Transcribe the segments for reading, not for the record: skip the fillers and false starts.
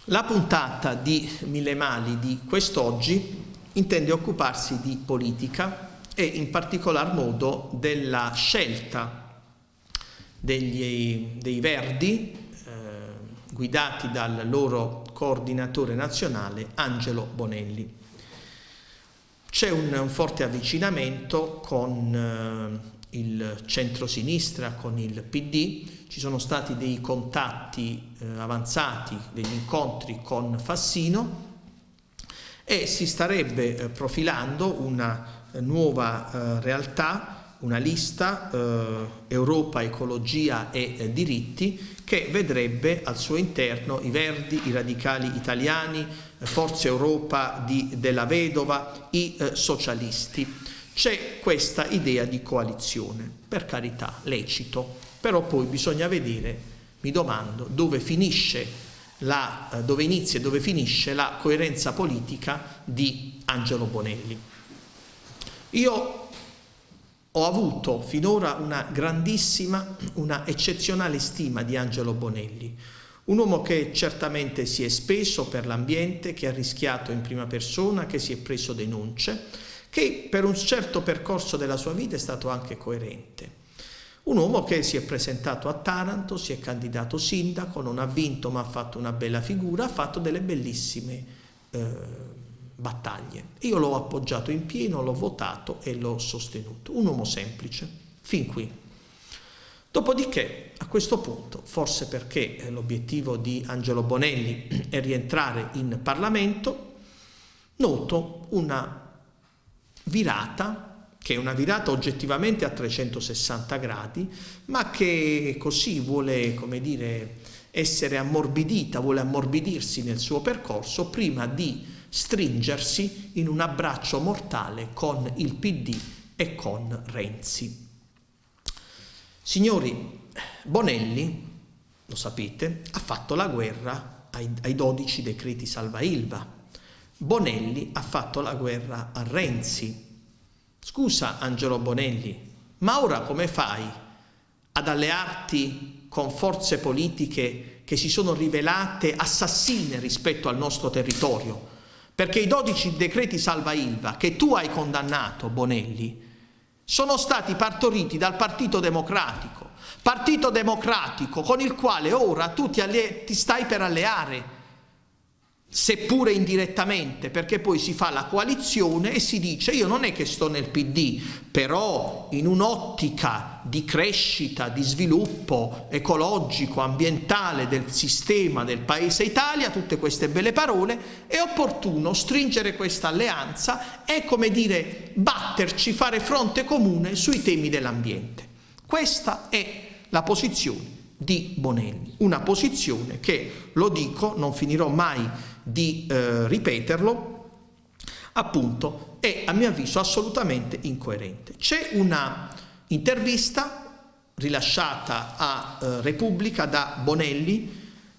La puntata di Mille Mali di quest'oggi intende occuparsi di politica e in particolar modo della scelta dei Verdi, guidati dal loro coordinatore nazionale Angelo Bonelli. C'è un forte avvicinamento con il centrosinistra, con il PD, ci sono stati dei contatti avanzati, degli incontri con Fassino e si starebbe profilando una nuova realtà, una lista Europa, Ecologia e Diritti che vedrebbe al suo interno i Verdi, i Radicali Italiani, Forza Europa della Vedova, i socialisti. C'è questa idea di coalizione, per carità, lecito, però poi bisogna vedere, mi domando, dove inizia e dove finisce la coerenza politica di Angelo Bonelli. Io ho avuto finora una grandissima, una eccezionale stima di Angelo Bonelli, un uomo che certamente si è speso per l'ambiente, che ha rischiato in prima persona, che si è preso denunce, che per un certo percorso della sua vita è stato anche coerente. Un uomo che si è presentato a Taranto, si è candidato sindaco, non ha vinto ma ha fatto una bella figura, ha fatto delle bellissime battaglie. Io l'ho appoggiato in pieno, l'ho votato e l'ho sostenuto. Un uomo semplice, fin qui. Dopodiché, a questo punto, forse perché l'obiettivo di Angelo Bonelli è rientrare in Parlamento, noto una virata, che è una virata oggettivamente a 360 gradi, ma che così vuole, come dire, essere ammorbidita, vuole ammorbidirsi nel suo percorso prima di stringersi in un abbraccio mortale con il PD e con Renzi. Signori, Bonelli, lo sapete, ha fatto la guerra ai 12 decreti salva Ilva. Bonelli ha fatto la guerra a Renzi. Scusa Angelo Bonelli, ma ora come fai ad allearti con forze politiche che si sono rivelate assassine rispetto al nostro territorio? Perché i 12 decreti salva Ilva che tu hai condannato, Bonelli, sono stati partoriti dal Partito Democratico con il quale ora tu ti stai per alleare, seppure indirettamente, perché poi si fa la coalizione e si dice io non è che sto nel PD, però in un'ottica di crescita, di sviluppo ecologico, ambientale del sistema del paese Italia, tutte queste belle parole, è opportuno stringere questa alleanza e, come dire, batterci, fare fronte comune sui temi dell'ambiente. Questa è la posizione di Bonelli, una posizione che, lo dico, non finirò mai di ripeterlo, appunto è a mio avviso assolutamente incoerente. C'è una intervista rilasciata a Repubblica da Bonelli,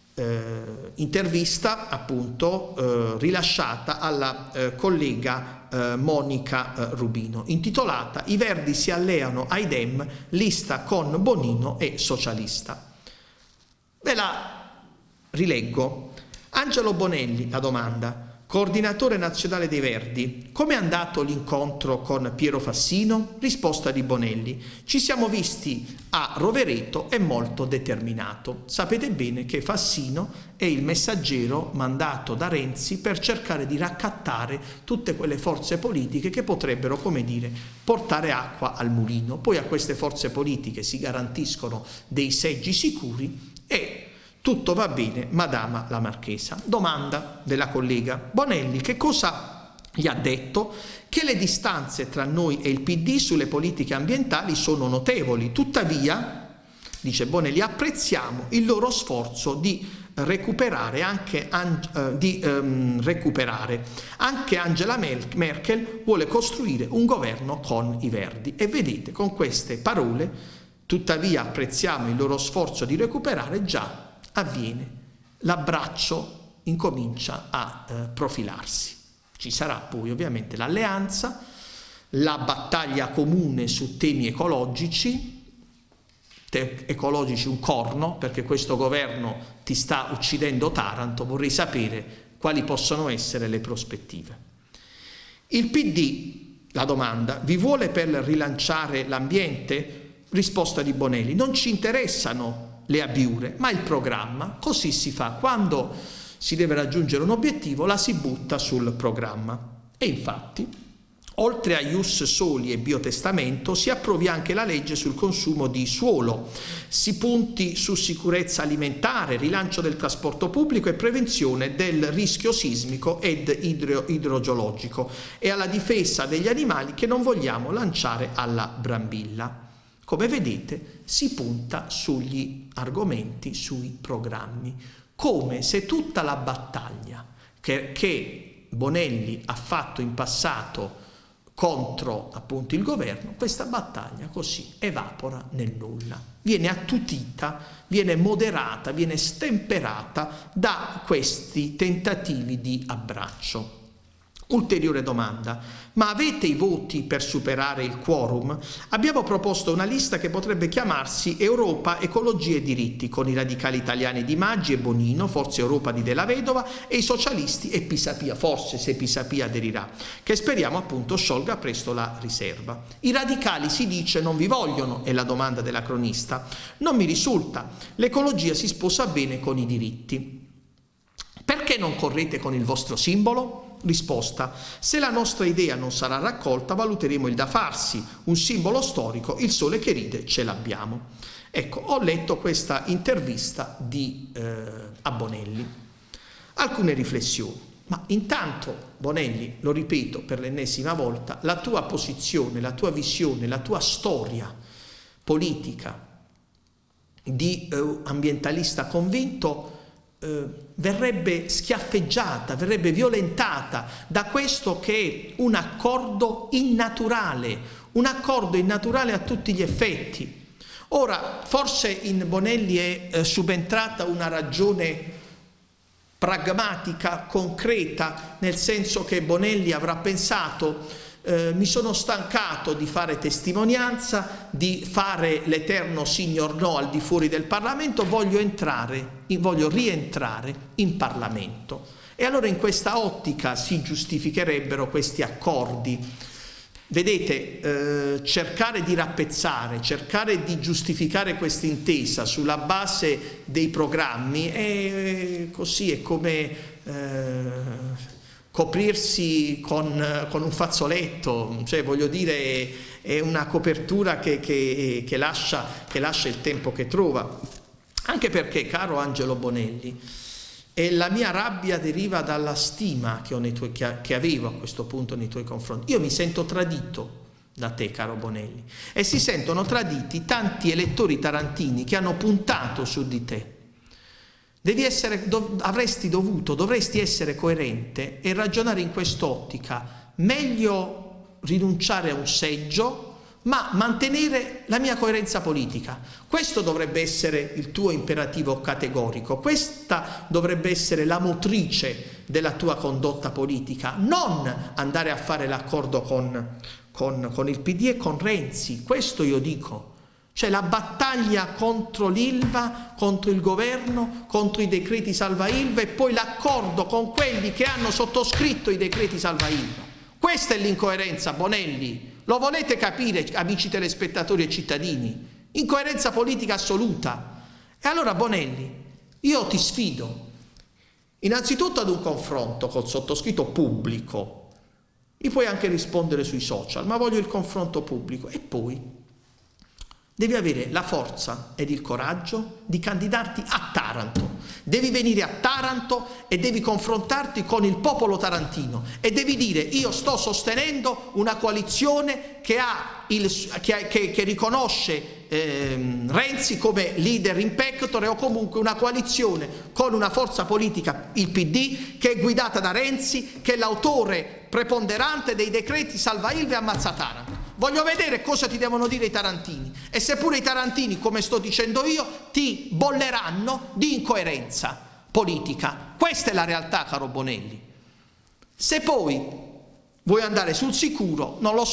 intervista appunto rilasciata alla collega Monica Rubino, intitolata "I Verdi si alleano ai Dem, lista con Bonino e socialista". Ve la rileggo. Angelo Bonelli, la domanda, coordinatore nazionale dei Verdi, come è andato l'incontro con Piero Fassino? Risposta di Bonelli, ci siamo visti a Rovereto e molto determinato. Sapete bene che Fassino è il messaggero mandato da Renzi per cercare di raccattare tutte quelle forze politiche che potrebbero, come dire, portare acqua al mulino. Poi a queste forze politiche si garantiscono dei seggi sicuri e tutto va bene, Madama la Marchesa. Domanda della collega. Bonelli che cosa gli ha detto? Che le distanze tra noi e il PD sulle politiche ambientali sono notevoli. Tuttavia, dice Bonelli, apprezziamo il loro sforzo di recuperare. Anche Angela Merkel vuole costruire un governo con i Verdi. E vedete, con queste parole, tuttavia apprezziamo il loro sforzo di recuperare, già avviene, l'abbraccio incomincia a profilarsi. Ci sarà poi ovviamente l'alleanza, la battaglia comune su temi ecologici ecologici un corno, perché questo governo ti sta uccidendo Taranto, vorrei sapere quali possono essere le prospettive. Il PD, la domanda, vi vuole per rilanciare l'ambiente? Risposta di Bonelli, non ci interessano le abiure, ma il programma, così si fa, quando si deve raggiungere un obiettivo la si butta sul programma. E infatti, oltre a ius soli e biotestamento, si approvi anche la legge sul consumo di suolo, si punti su sicurezza alimentare, rilancio del trasporto pubblico e prevenzione del rischio sismico ed idrogeologico e alla difesa degli animali che non vogliamo lanciare alla brambilla. Come vedete, si punta sugli argomenti, sui programmi, come se tutta la battaglia che Bonelli ha fatto in passato contro appunto il governo, questa battaglia così evapora nel nulla, viene attutita, viene moderata, viene stemperata da questi tentativi di abbraccio. Ulteriore domanda, ma avete i voti per superare il quorum? Abbiamo proposto una lista che potrebbe chiamarsi Europa, Ecologia e Diritti, con i radicali italiani di Maggi e Bonino, Forza Europa di Della Vedova e i socialisti e Pisapia, forse se Pisapia aderirà, che speriamo appunto sciolga presto la riserva. I radicali, si dice, non vi vogliono, è la domanda della cronista. Non mi risulta, l'ecologia si sposa bene con i diritti. Perché non correte con il vostro simbolo? Risposta, se la nostra idea non sarà raccolta valuteremo il da farsi, un simbolo storico, il sole che ride ce l'abbiamo. Ecco, ho letto questa intervista a Bonelli. Alcune riflessioni, ma intanto Bonelli, lo ripeto per l'ennesima volta, la tua posizione, la tua visione, la tua storia politica di ambientalista convinto verrebbe schiaffeggiata, verrebbe violentata da questo che è un accordo innaturale a tutti gli effetti. Ora, forse in Bonelli è subentrata una ragione pragmatica, concreta, nel senso che Bonelli avrà pensato mi sono stancato di fare testimonianza, di fare l'eterno signor no al di fuori del Parlamento, voglio rientrare in Parlamento. E allora in questa ottica si giustificherebbero questi accordi. Vedete, cercare di rappezzare, cercare di giustificare questa intesa sulla base dei programmi è così, è come coprirsi con un fazzoletto, cioè voglio dire è una copertura che lascia il tempo che trova. Anche perché, caro Angelo Bonelli, e la mia rabbia deriva dalla stima che avevo a questo punto nei tuoi confronti. Io mi sento tradito da te, caro Bonelli, e si sentono traditi tanti elettori tarantini che hanno puntato su di te. Dovresti essere coerente e ragionare in quest'ottica. Meglio rinunciare a un seggio, ma mantenere la mia coerenza politica. Questo dovrebbe essere il tuo imperativo categorico, questa dovrebbe essere la motrice della tua condotta politica, non andare a fare l'accordo con il PD e con Renzi. Questo io dico. Cioè la battaglia contro l'Ilva, contro il governo, contro i decreti salva Ilva e poi l'accordo con quelli che hanno sottoscritto i decreti salva Ilva. Questa è l'incoerenza, Bonelli. Lo volete capire, amici telespettatori e cittadini? Incoerenza politica assoluta. E allora, Bonelli, io ti sfido innanzitutto ad un confronto col sottoscritto pubblico. Mi puoi anche rispondere sui social, ma voglio il confronto pubblico. E poi devi avere la forza ed il coraggio di candidarti a Taranto. Devi venire a Taranto e devi confrontarti con il popolo tarantino e devi dire: io sto sostenendo una coalizione che riconosce Renzi come leader in pectore, o comunque una coalizione con una forza politica, il PD, che è guidata da Renzi, che è l'autore preponderante dei decreti salva Ilva e ammazza Taranto. Voglio vedere cosa ti devono dire i tarantini, e seppure i tarantini, come sto dicendo io, ti bolleranno di incoerenza politica. Questa è la realtà, caro Bonelli. Se poi vuoi andare sul sicuro, non lo so,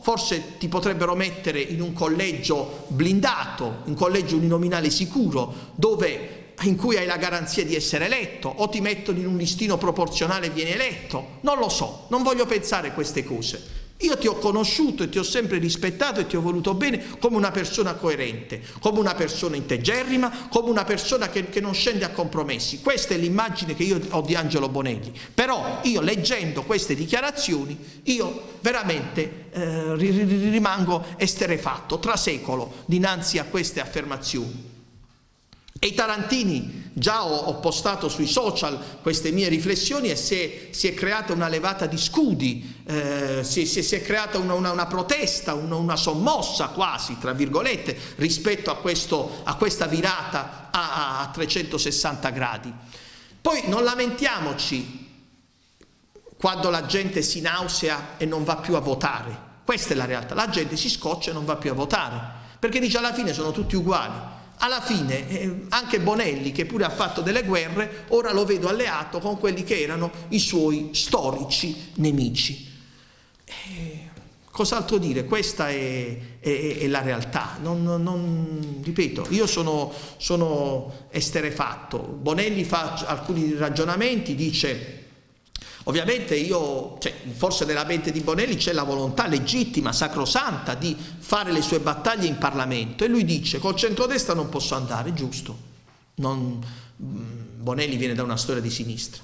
forse ti potrebbero mettere in un collegio blindato, un collegio uninominale sicuro, in cui hai la garanzia di essere eletto, o ti mettono in un listino proporzionale e vieni eletto. Non lo so, non voglio pensare queste cose. Io ti ho conosciuto e ti ho sempre rispettato e ti ho voluto bene come una persona coerente, come una persona integerrima, come una persona che non scende a compromessi. Questa è l'immagine che io ho di Angelo Bonelli. Però io, leggendo queste dichiarazioni, io veramente rimango esterrefatto, trasecolo dinanzi a queste affermazioni. E i tarantini, già ho postato sui social queste mie riflessioni e si è creata una levata di scudi, si è creata una protesta, una sommossa quasi, tra virgolette, rispetto a questa virata a 360 gradi. Poi non lamentiamoci quando la gente si nausea e non va più a votare. Questa è la realtà, la gente si scoccia e non va più a votare, perché dice alla fine sono tutti uguali. Alla fine anche Bonelli, che pure ha fatto delle guerre, ora lo vedo alleato con quelli che erano i suoi storici nemici. Cos'altro dire? Questa è la realtà. Ripeto, io sono esterrefatto. Bonelli fa alcuni ragionamenti, dice... Ovviamente forse nella mente di Bonelli c'è la volontà legittima, sacrosanta, di fare le sue battaglie in Parlamento, e lui dice: col centrodestra non posso andare, giusto. Bonelli viene da una storia di sinistra.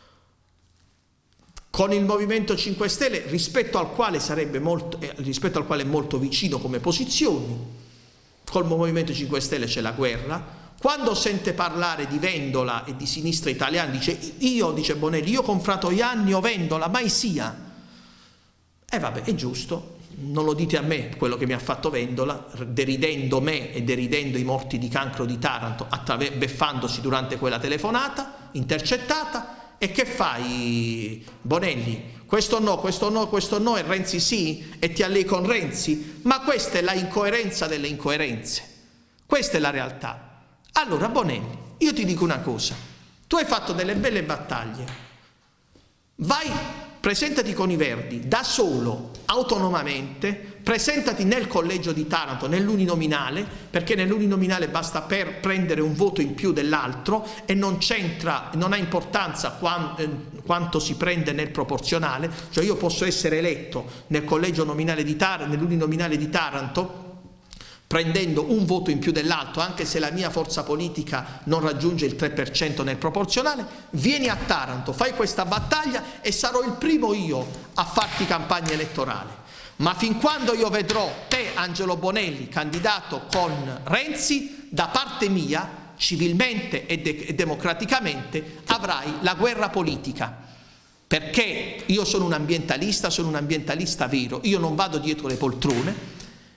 Con il Movimento 5 Stelle, rispetto al quale è molto vicino come posizioni, col Movimento 5 Stelle c'è la guerra. Quando sente parlare di Vendola e di Sinistra Italiana, dice Bonelli, io con Fratoianni o Vendola, mai sia. E vabbè, è giusto, non lo dite a me quello che mi ha fatto Vendola, deridendo me e deridendo i morti di cancro di Taranto, beffandosi durante quella telefonata intercettata. E che fai, Bonelli? Questo no, questo no, questo no, e Renzi sì? E ti allei con Renzi? Ma questa è la incoerenza delle incoerenze. Questa è la realtà. Allora Bonelli, io ti dico una cosa, tu hai fatto delle belle battaglie, vai, presentati con i Verdi, da solo, autonomamente, presentati nel collegio di Taranto, nell'uninominale, perché nell'uninominale basta prendere un voto in più dell'altro e non ha importanza quanto si prende nel proporzionale, cioè io posso essere eletto nel collegio nominale di Taranto, nell'uninominale di Taranto, prendendo un voto in più dell'altro, anche se la mia forza politica non raggiunge il 3% nel proporzionale. Vieni a Taranto, fai questa battaglia e sarò il primo io a farti campagna elettorale. Ma fin quando io vedrò te, Angelo Bonelli, candidato con Renzi, da parte mia, civilmente e democraticamente, avrai la guerra politica. Perché io sono un ambientalista vero, io non vado dietro le poltrone,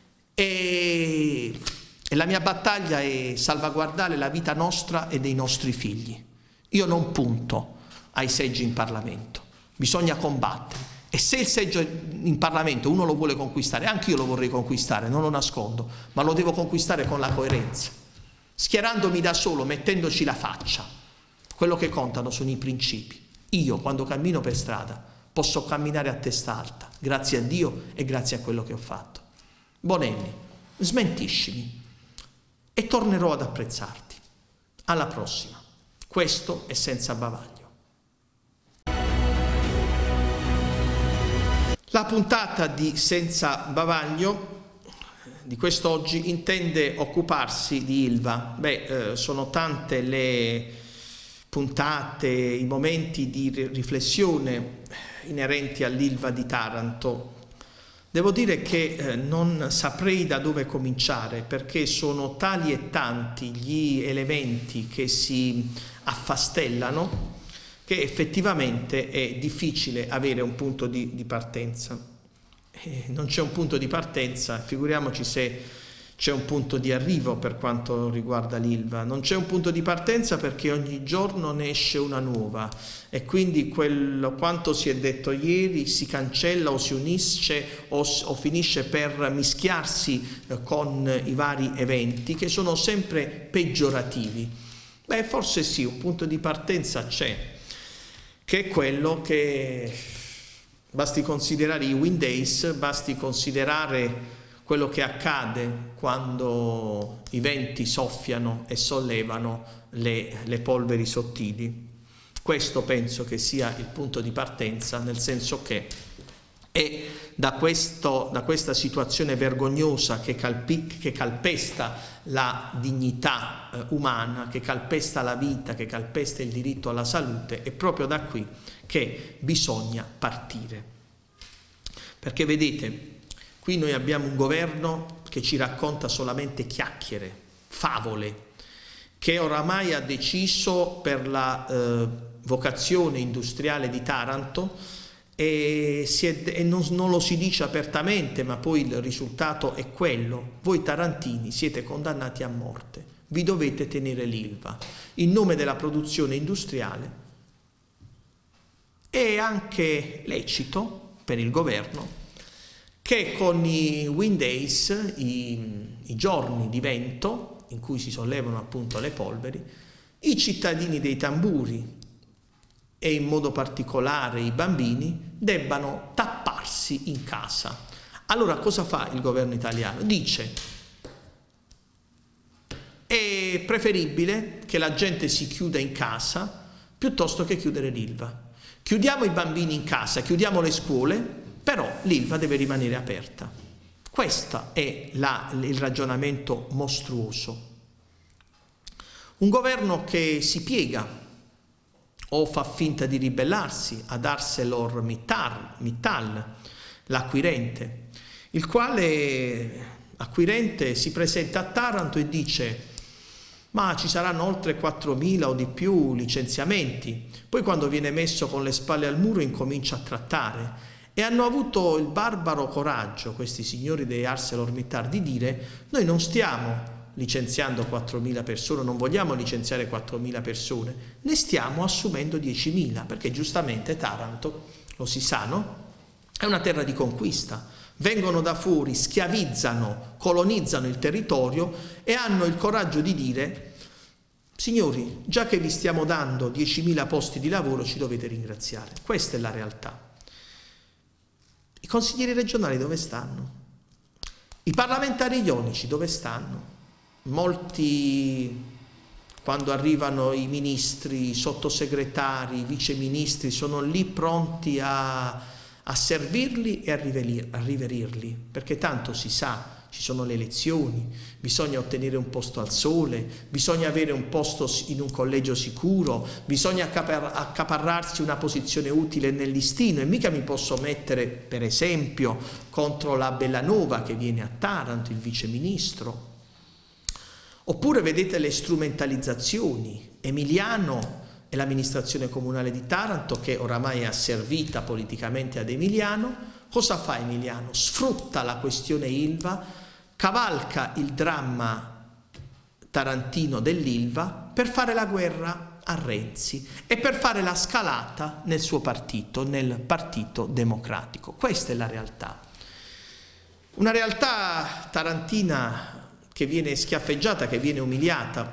e la mia battaglia è salvaguardare la vita nostra e dei nostri figli. Io non punto ai seggi in Parlamento, bisogna combattere, e se il seggio in Parlamento uno lo vuole conquistare, anche io lo vorrei conquistare, non lo nascondo, ma lo devo conquistare con la coerenza, schierandomi da solo, mettendoci la faccia. Quello che contano sono i principi. Io quando cammino per strada posso camminare a testa alta, grazie a Dio e grazie a quello che ho fatto. Bonelli, smentiscimi e tornerò ad apprezzarti. Alla prossima. Questo è Senza Bavaglio. La puntata di Senza Bavaglio di quest'oggi intende occuparsi di Ilva. Sono tante le puntate, i momenti di riflessione inerenti all'Ilva di Taranto. Devo dire che non saprei da dove cominciare, perché sono tali e tanti gli elementi che si affastellano che effettivamente è difficile avere un punto di partenza. Non c'è un punto di partenza, figuriamoci se c'è un punto di arrivo per quanto riguarda l'Ilva. Non c'è un punto di partenza perché ogni giorno ne esce una nuova, e quindi quanto si è detto ieri si cancella o si unisce o finisce per mischiarsi con i vari eventi che sono sempre peggiorativi. Forse sì, un punto di partenza c'è, che è quello che Basti considerare i wind days, basti considerare quello che accade quando i venti soffiano e sollevano le polveri sottili. Questo penso che sia il punto di partenza, nel senso che è da questa situazione vergognosa che calpesta la dignità umana, che calpesta la vita, che calpesta il diritto alla salute, è proprio da qui che bisogna partire. Perché vedete, qui noi abbiamo un governo che ci racconta solamente chiacchiere, favole, che oramai ha deciso per la vocazione industriale di Taranto e non lo si dice apertamente, ma poi il risultato è quello: voi tarantini siete condannati a morte, vi dovete tenere l'Ilva in nome della produzione industriale. È anche lecito per il governo che con i wind days, i giorni di vento in cui si sollevano appunto le polveri, i cittadini dei tamburi e in modo particolare i bambini debbano tapparsi in casa. Allora cosa fa il governo italiano? Dice: è preferibile che la gente si chiuda in casa piuttosto che chiudere l'Ilva. Chiudiamo i bambini in casa, chiudiamo le scuole, però l'Ilva deve rimanere aperta. Questo è il ragionamento mostruoso. Un governo che si piega o fa finta di ribellarsi ad ArcelorMittal, l'acquirente, il quale acquirente si presenta a Taranto e dice: ma ci saranno oltre 4.000 o di più licenziamenti. Poi quando viene messo con le spalle al muro incomincia a trattare. E hanno avuto il barbaro coraggio, questi signori dei ArcelorMittal, di dire: noi non stiamo licenziando 4.000 persone, non vogliamo licenziare 4.000 persone, ne stiamo assumendo 10.000, perché giustamente Taranto, lo si sa, no? È una terra di conquista. Vengono da fuori, schiavizzano, colonizzano il territorio e hanno il coraggio di dire: signori, già che vi stiamo dando 10.000 posti di lavoro, ci dovete ringraziare. Questa è la realtà. I consiglieri regionali dove stanno? I parlamentari ionici dove stanno? Molti, quando arrivano i ministri, i sottosegretari, i viceministri, sono lì pronti a servirli e a riverirli, perché tanto si sa, ci sono le elezioni, bisogna ottenere un posto al sole, bisogna avere un posto in un collegio sicuro, bisogna accaparrarsi una posizione utile nel listino, e mica mi posso mettere, per esempio, contro la Bellanova che viene a Taranto, il viceministro. Oppure vedete le strumentalizzazioni. Emiliano e l'amministrazione comunale di Taranto, che oramai è asservita politicamente ad Emiliano, cosa fa Emiliano? Sfrutta la questione Ilva, cavalca il dramma tarantino dell'Ilva per fare la guerra a Renzi e per fare la scalata nel suo partito, nel Partito Democratico. Questa è la realtà. Una realtà tarantina che viene schiaffeggiata, che viene umiliata.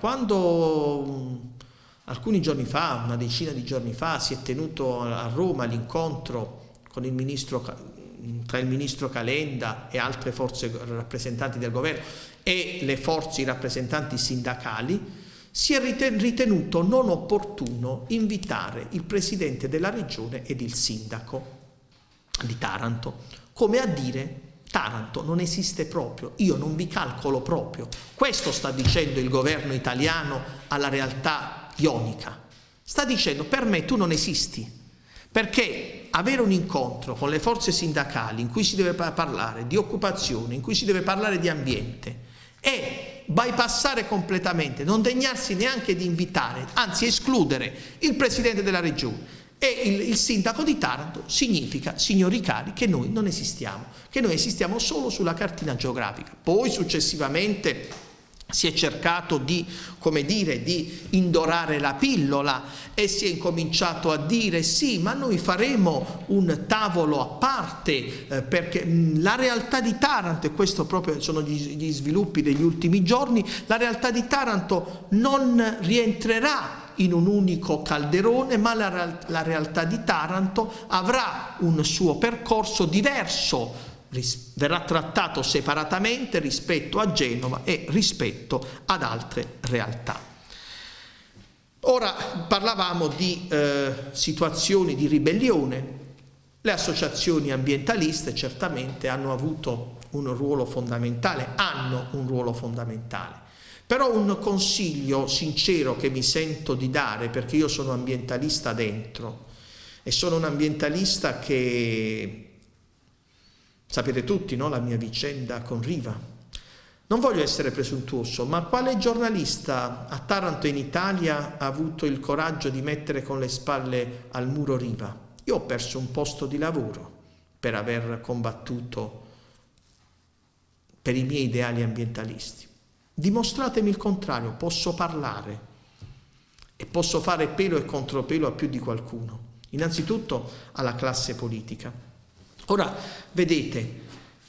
Quando alcuni giorni fa, una decina di giorni fa, si è tenuto a Roma l'incontro con il ministro, tra il ministro Calenda e altre forze rappresentanti del governo e le forze, i rappresentanti sindacali, si è ritenuto non opportuno invitare il presidente della regione ed il sindaco di Taranto, come a dire: Taranto non esiste proprio, io non vi calcolo proprio. Questo sta dicendo il governo italiano alla realtà ionica. Sta dicendo: per me tu non esisti, perché avere un incontro con le forze sindacali in cui si deve parlare di occupazione, in cui si deve parlare di ambiente, e bypassare completamente, non degnarsi neanche di invitare, anzi escludere il presidente della regione e il sindaco di Taranto, significa, signori cari, che noi non esistiamo, che noi esistiamo solo sulla cartina geografica. Poi successivamente si è cercato di, come dire, di indorare la pillola e si è incominciato a dire: sì, ma noi faremo un tavolo a parte perché la realtà di Taranto, e questo proprio sono gli sviluppi degli ultimi giorni, la realtà di Taranto non rientrerà in un unico calderone, ma la realtà di Taranto avrà un suo percorso diverso, verrà trattato separatamente rispetto a Genova e rispetto ad altre realtà. Ora parlavamo di situazioni di ribellione. Le associazioni ambientaliste certamente hanno avuto un ruolo fondamentale, Però un consiglio sincero che mi sento di dare, perché io sono ambientalista dentro e sono un ambientalista che, sapete tutti, no? La mia vicenda con Riva. Non voglio essere presuntuoso, ma quale giornalista a Taranto e in Italia ha avuto il coraggio di mettere con le spalle al muro Riva? Io ho perso un posto di lavoro per aver combattuto per i miei ideali ambientalisti. Dimostratemi il contrario, posso parlare e posso fare pelo e contropelo a più di qualcuno, innanzitutto alla classe politica. Ora, vedete,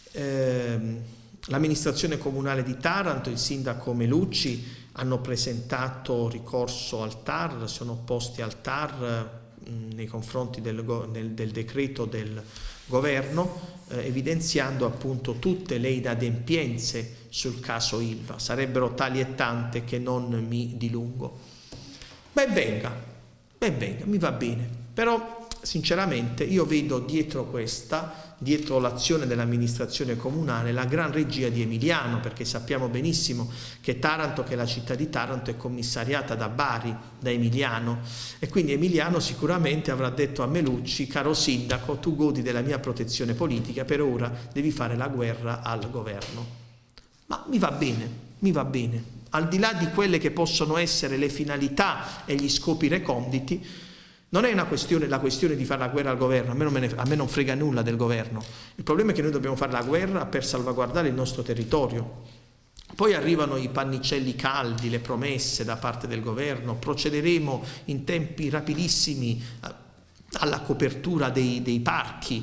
l'amministrazione comunale di Taranto, il sindaco Melucci hanno presentato ricorso al TAR, sono opposti al TAR nei confronti del decreto del governo, evidenziando appunto tutte le inadempienze sul caso Ilva. Sarebbero tali e tante che non mi dilungo. Ben venga, mi va bene, però sinceramente io vedo dietro l'azione dell'amministrazione comunale, la gran regia di Emiliano, perché sappiamo benissimo che Taranto, che la città di Taranto è commissariata da Bari, da Emiliano, e quindi Emiliano sicuramente avrà detto a Melucci: caro sindaco, tu godi della mia protezione politica, per ora devi fare la guerra al governo. Ma mi va bene, al di là di quelle che possono essere le finalità e gli scopi reconditi. Non è la questione di fare la guerra al governo, a me non frega nulla del governo. Il problema è che noi dobbiamo fare la guerra per salvaguardare il nostro territorio. Poi arrivano i pannicelli caldi, le promesse da parte del governo, procederemo in tempi rapidissimi alla copertura dei parchi.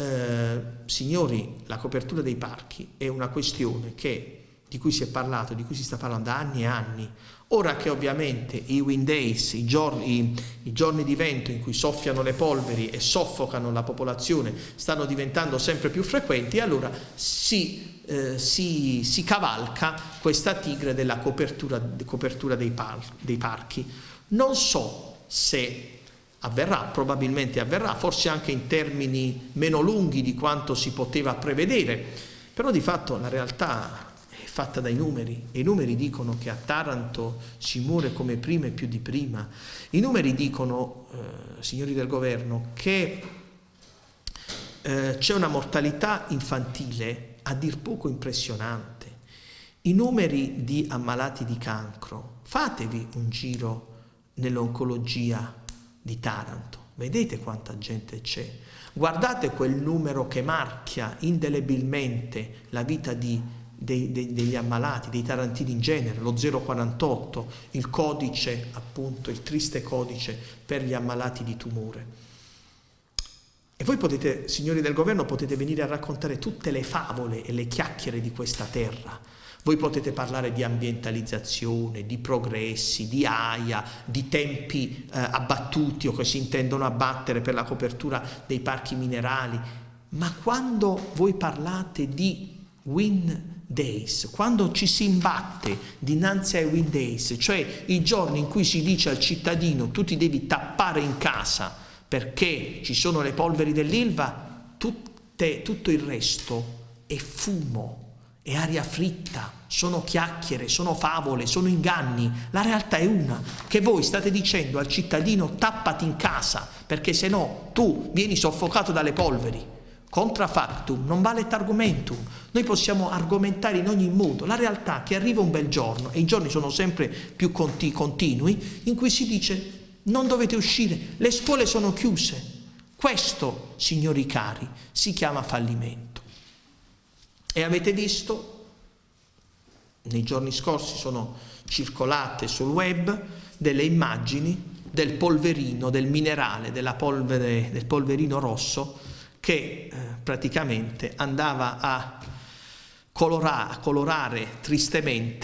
Signori, la copertura dei parchi è una questione di cui si è parlato, di cui si sta parlando da anni e anni. Ora che ovviamente i wind days, i giorni di vento in cui soffiano le polveri e soffocano la popolazione, stanno diventando sempre più frequenti, allora si cavalca questa tigre della copertura dei parchi. Non so se avverrà, probabilmente avverrà, forse anche in termini meno lunghi di quanto si poteva prevedere, però di fatto la realtà fatta dai numeri, e i numeri dicono che a Taranto si muore come prima e più di prima. I numeri dicono, signori del governo, che c'è una mortalità infantile a dir poco impressionante. I numeri di ammalati di cancro, fatevi un giro nell'oncologia di Taranto, vedete quanta gente c'è, guardate quel numero che marchia indelebilmente la vita degli ammalati, dei tarantini in genere, lo 048, il codice, appunto, il triste codice per gli ammalati di tumore. E voi potete, signori del governo, potete venire a raccontare tutte le favole e le chiacchiere di questa terra. Voi potete parlare di ambientalizzazione, di progressi, di AIA, di tempi abbattuti o che si intendono abbattere per la copertura dei parchi minerali, ma quando voi parlate di wind days, quando ci si imbatte dinanzi ai wind days, cioè i giorni in cui si dice al cittadino tu ti devi tappare in casa perché ci sono le polveri dell'Ilva, tutto il resto è fumo, è aria fritta, sono chiacchiere, sono favole, sono inganni. La realtà è una, che voi state dicendo al cittadino tappati in casa perché se no tu vieni soffocato dalle polveri. Contra factum, non vale argumentum. Noi possiamo argomentare in ogni modo. La realtà è che arriva un bel giorno, e i giorni sono sempre più continui, in cui si dice non dovete uscire, le scuole sono chiuse. Questo, signori cari, si chiama fallimento. E avete visto, nei giorni scorsi sono circolate sul web delle immagini del polverino, del minerale, del polverino rosso, che praticamente andava a colorare tristemente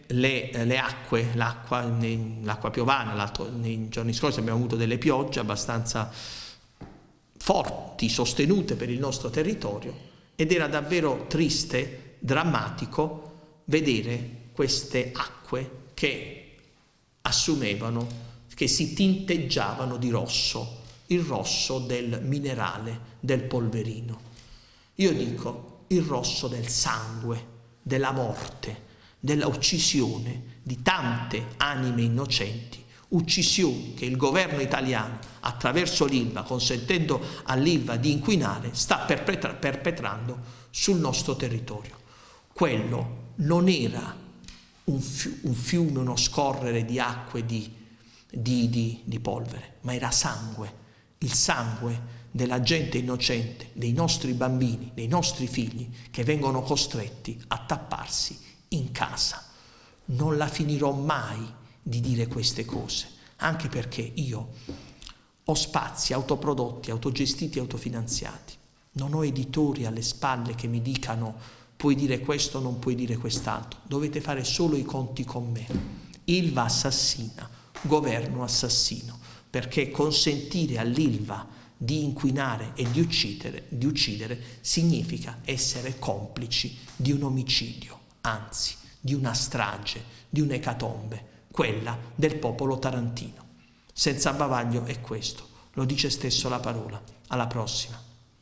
le acque, l'acqua piovana. Nei giorni scorsi abbiamo avuto delle piogge abbastanza forti, sostenute per il nostro territorio, ed era davvero triste, drammatico vedere queste acque che assumevano, che si tinteggiavano di rosso, il rosso del minerale, del polverino. Io dico il rosso del sangue, della morte, della uccisione di tante anime innocenti, uccisioni che il governo italiano, attraverso l'Ilva, consentendo all'Ilva di inquinare, sta perpetrando sul nostro territorio. Quello non era un fiume, uno scorrere di acque di polvere, ma era sangue, il sangue della gente innocente, dei nostri bambini, dei nostri figli, che vengono costretti a tapparsi in casa. Non la finirò mai di dire queste cose, anche perché io ho spazi autoprodotti, autogestiti, autofinanziati. Non ho editori alle spalle che mi dicano puoi dire questo, non puoi dire quest'altro. Dovete fare solo i conti con me. Ilva assassina, governo assassino, perché consentire all'Ilva di inquinare e di uccidere significa essere complici di un omicidio, anzi di una strage, di un'ecatombe, quella del popolo tarantino. Senza bavaglio è questo, lo dice stesso la parola. Alla prossima.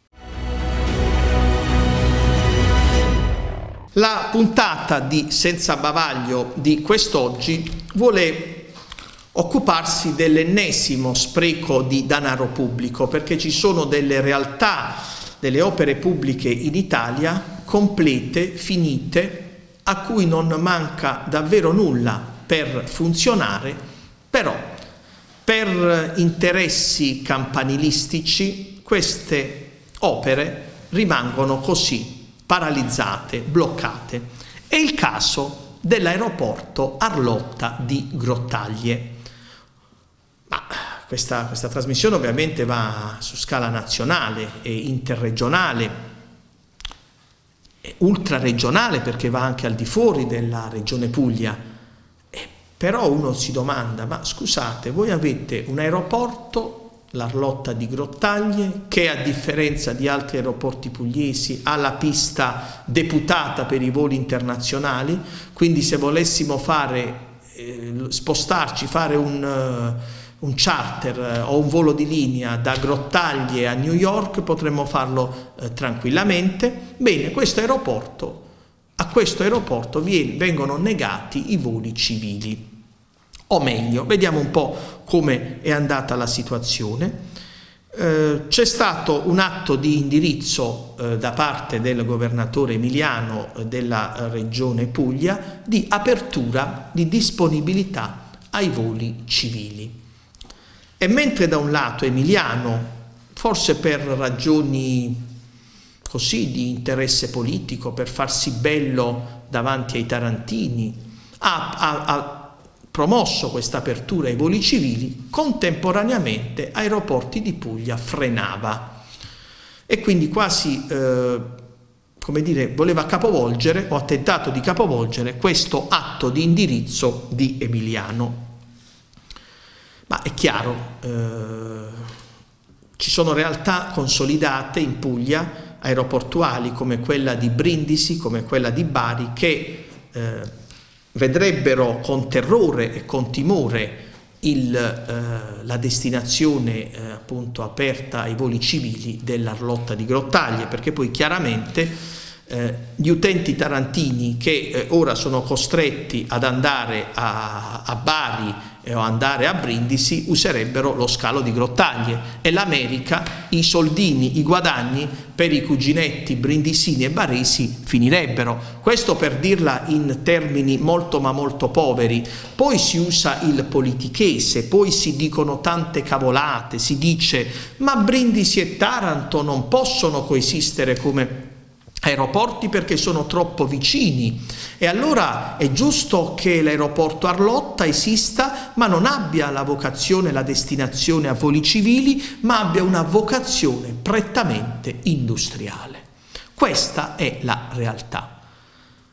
La puntata di Senza bavaglio di quest'oggi vuole occuparsi dell'ennesimo spreco di denaro pubblico, perché ci sono delle realtà, delle opere pubbliche in Italia complete, finite, a cui non manca davvero nulla per funzionare, però per interessi campanilistici queste opere rimangono così paralizzate, bloccate. È il caso dell'aeroporto Arlotta di Grottaglie. Ma questa trasmissione ovviamente va su scala nazionale e interregionale, e ultraregionale, perché va anche al di fuori della regione Puglia. Però uno si domanda, ma scusate, voi avete un aeroporto, l'Arlotta di Grottaglie, che a differenza di altri aeroporti pugliesi ha la pista deputata per i voli internazionali, quindi se volessimo spostarci, fare un charter o un volo di linea da Grottaglie a New York, potremmo farlo tranquillamente. Bene, a questo aeroporto vengono negati i voli civili. O meglio, vediamo un po' come è andata la situazione. C'è stato un atto di indirizzo da parte del governatore emiliano della regione Puglia di apertura di disponibilità ai voli civili. E mentre da un lato Emiliano, forse per ragioni così di interesse politico, per farsi bello davanti ai tarantini, ha promosso questa apertura ai voli civili, contemporaneamente Aeroporti di Puglia frenava e quindi quasi, come dire, voleva capovolgere o ha tentato di capovolgere questo atto di indirizzo di Emiliano. Ma è chiaro, ci sono realtà consolidate in Puglia, aeroportuali come quella di Brindisi, come quella di Bari, che vedrebbero con terrore e con timore la destinazione appunto aperta ai voli civili dell'Arlotta di Grottaglie, perché poi chiaramente gli utenti tarantini che ora sono costretti ad andare a Bari o andare a Brindisi userebbero lo scalo di Grottaglie e l'America, i soldini, i guadagni per i cuginetti brindisini e baresi finirebbero. Questo per dirla in termini molto ma molto poveri. Poi si usa il politichese, poi si dicono tante cavolate, si dice ma Brindisi e Taranto non possono coesistere come aeroporti perché sono troppo vicini, e allora è giusto che l'aeroporto Arlotta esista ma non abbia la vocazione, la destinazione a voli civili, ma abbia una vocazione prettamente industriale. Questa è la realtà.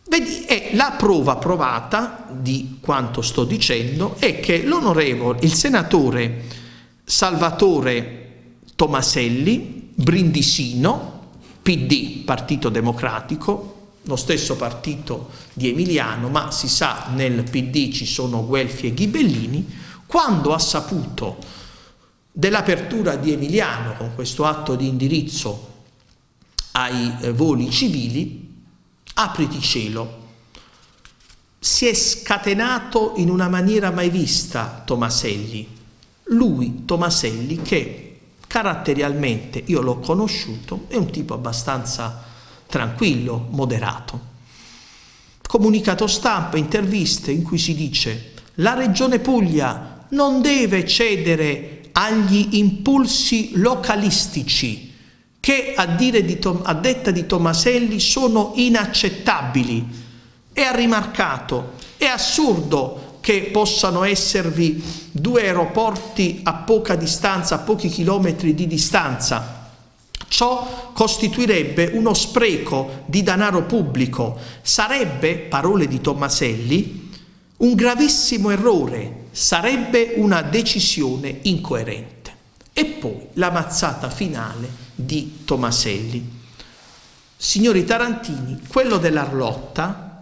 E la prova provata di quanto sto dicendo è che il senatore Salvatore Tomaselli, brindisino, PD, Partito Democratico, lo stesso partito di Emiliano, ma si sa nel PD ci sono Guelfi e Ghibellini, quando ha saputo dell'apertura di Emiliano con questo atto di indirizzo ai voli civili, apriti cielo, si è scatenato in una maniera mai vista Tomaselli. Lui, Tomaselli, che caratterialmente io l'ho conosciuto, è un tipo abbastanza tranquillo, moderato. Comunicato stampa, interviste in cui si dice: la Regione Puglia non deve cedere agli impulsi localistici che a detta di Tomaselli sono inaccettabili, e ha rimarcato: è assurdo che possano esservi due aeroporti a poca distanza, a pochi chilometri di distanza. Ciò costituirebbe uno spreco di denaro pubblico. Sarebbe, parole di Tomaselli, un gravissimo errore, sarebbe una decisione incoerente. E poi la mazzata finale di Tomaselli: signori tarantini, quella dell'Arlotta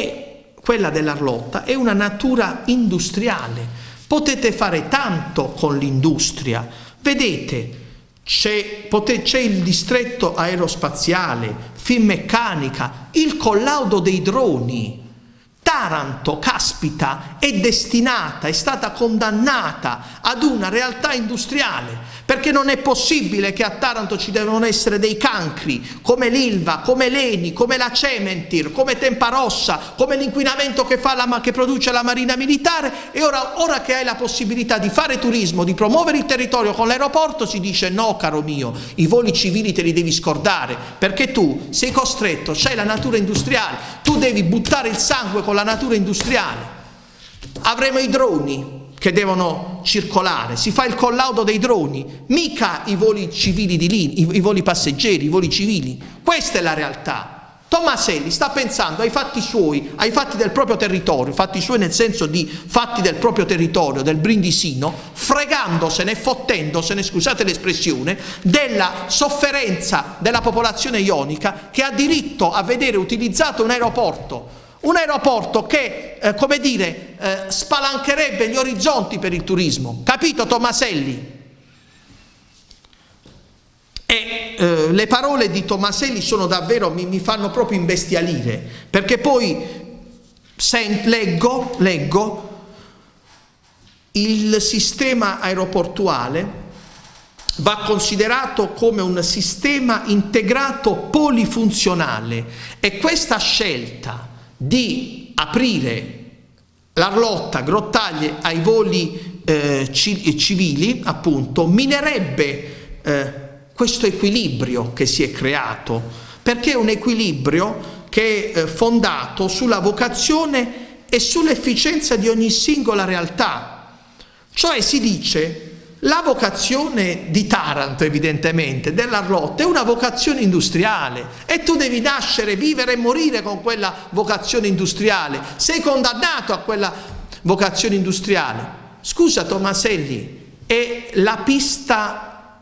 è una natura industriale, potete fare tanto con l'industria, vedete, c'è il distretto aerospaziale, Finmeccanica, il collaudo dei droni. Taranto, caspita, è stata condannata ad una realtà industriale, perché non è possibile che a Taranto ci devono essere dei cancri come l'Ilva, come l'Eni, come la Cementir, come Temparossa, come l'inquinamento che produce la Marina Militare. E ora che hai la possibilità di fare turismo, di promuovere il territorio con l'aeroporto, si dice: no, caro mio, i voli civili te li devi scordare, perché tu sei costretto, c'hai la natura industriale, tu devi buttare il sangue con la natura industriale. Avremo i droni che devono circolare, si fa il collaudo dei droni, mica i voli civili di linea, i voli passeggeri, i voli civili. Questa è la realtà. Tomaselli sta pensando ai fatti suoi, ai fatti del proprio territorio, fatti suoi nel senso di fatti del proprio territorio, del brindisino, fregandosene e fottendosene, scusate l'espressione, della sofferenza della popolazione ionica, che ha diritto a vedere utilizzato un aeroporto che, come dire, spalancherebbe gli orizzonti per il turismo. Capito, Tomaselli? E le parole di Tomaselli sono davvero, mi fanno proprio imbestialire, perché poi leggo il sistema aeroportuale va considerato come un sistema integrato polifunzionale, e questa scelta di aprire l'Arlotta, Grottaglie ai voli civili, appunto, minerebbe questo equilibrio che si è creato, perché è un equilibrio che è fondato sulla vocazione e sull'efficienza di ogni singola realtà. Cioè si dice: la vocazione di Taranto, evidentemente, dell'Arlotta, è una vocazione industriale, e tu devi nascere, vivere e morire con quella vocazione industriale, sei condannato a quella vocazione industriale. Scusa, Tomaselli, è la pista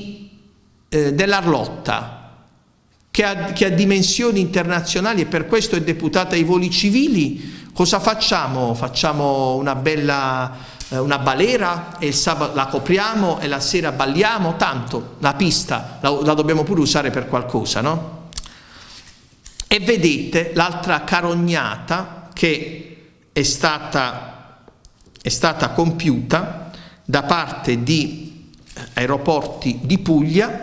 dell'Arlotta che ha dimensioni internazionali e per questo è deputata ai voli civili. Cosa facciamo? Facciamo una balera e il sabato la copriamo e la sera balliamo? Tanto la pista la dobbiamo pure usare per qualcosa, no? E vedete l'altra carognata che è stata compiuta da parte di Aeroporti di Puglia,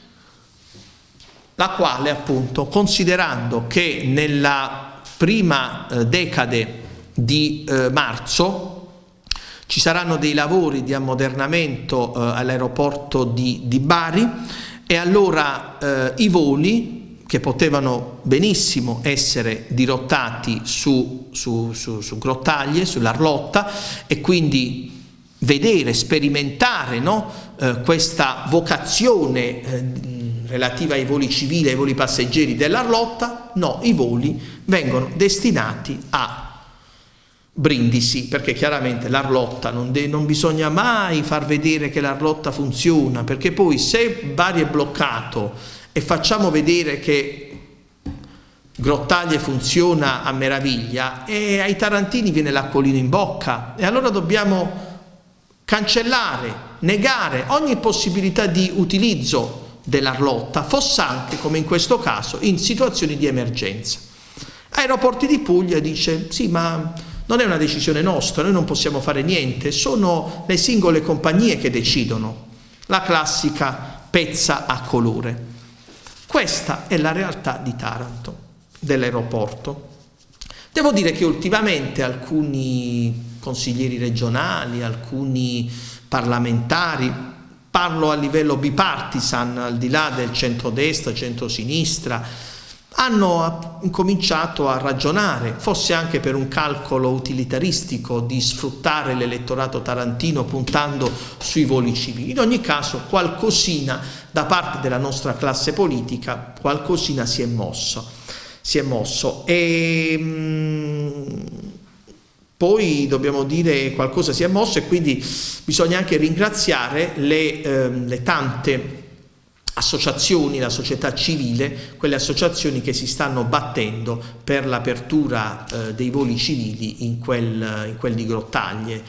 la quale, appunto, considerando che nella prima decade di marzo ci saranno dei lavori di ammodernamento all'aeroporto di Bari, e allora i voli, che potevano benissimo essere dirottati su Grottaglie, sull'Arlotta, e quindi vedere, sperimentare, no? Questa vocazione relativa ai voli civili e ai voli passeggeri dell'Arlotta, no, i voli vengono destinati a Brindisi, perché chiaramente l'Arlotta non bisogna mai far vedere che l'Arlotta funziona, perché poi se Bari è bloccato e facciamo vedere che Grottaglie funziona a meraviglia, e ai tarantini viene l'acquolina in bocca, e allora dobbiamo cancellare, negare ogni possibilità di utilizzo dell'Arlotta, foss'anche, come in questo caso, in situazioni di emergenza. Aeroporti di Puglia dice: sì, ma non è una decisione nostra, noi non possiamo fare niente, sono le singole compagnie che decidono, la classica pezza a colore. Questa è la realtà di Taranto, dell'aeroporto. Devo dire che ultimamente alcuni consiglieri regionali, alcuni parlamentari, parlo a livello bipartisan, al di là del centrodestra, centrosinistra, hanno incominciato a ragionare, forse anche per un calcolo utilitaristico di sfruttare l'elettorato tarantino puntando sui voli civili. In ogni caso qualcosina da parte della nostra classe politica, qualcosina si è mosso. E poi dobbiamo dire qualcosa si è mosso, e quindi bisogna anche ringraziare le tante associazioni, la società civile, quelle associazioni che si stanno battendo per l'apertura dei voli civili in quel di Grottaglie,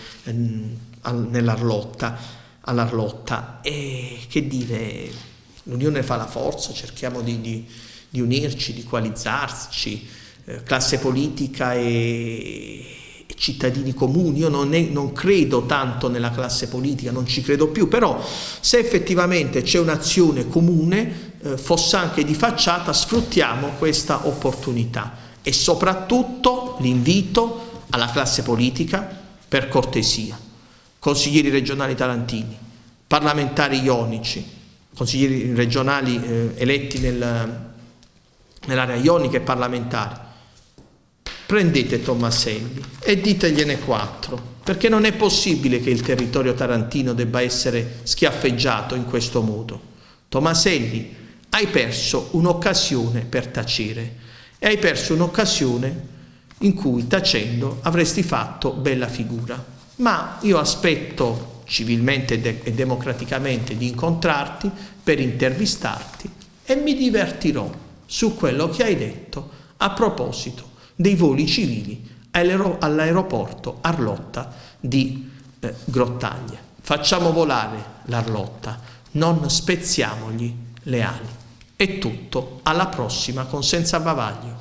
all'Arlotta. E che dire, l'unione fa la forza, cerchiamo di unirci, di coalizzarci, classe politica e cittadini comuni. Io non credo tanto nella classe politica, non ci credo più, però se effettivamente c'è un'azione comune, foss'anche di facciata, sfruttiamo questa opportunità. E soprattutto l'invito alla classe politica, per cortesia, consiglieri regionali tarantini, parlamentari ionici, consiglieri regionali eletti nell'area ionica e parlamentari, prendete Tomaselli e ditegliene 4, perché non è possibile che il territorio tarantino debba essere schiaffeggiato in questo modo. Tomaselli, hai perso un'occasione per tacere, e hai perso un'occasione in cui tacendo avresti fatto bella figura. Ma io aspetto civilmente e democraticamente di incontrarti per intervistarti, e mi divertirò su quello che hai detto a proposito dei voli civili all'aeroporto Arlotta di Grottaglie. Facciamo volare l'Arlotta, non spezziamogli le ali. È tutto, alla prossima con Senza Bavaglio.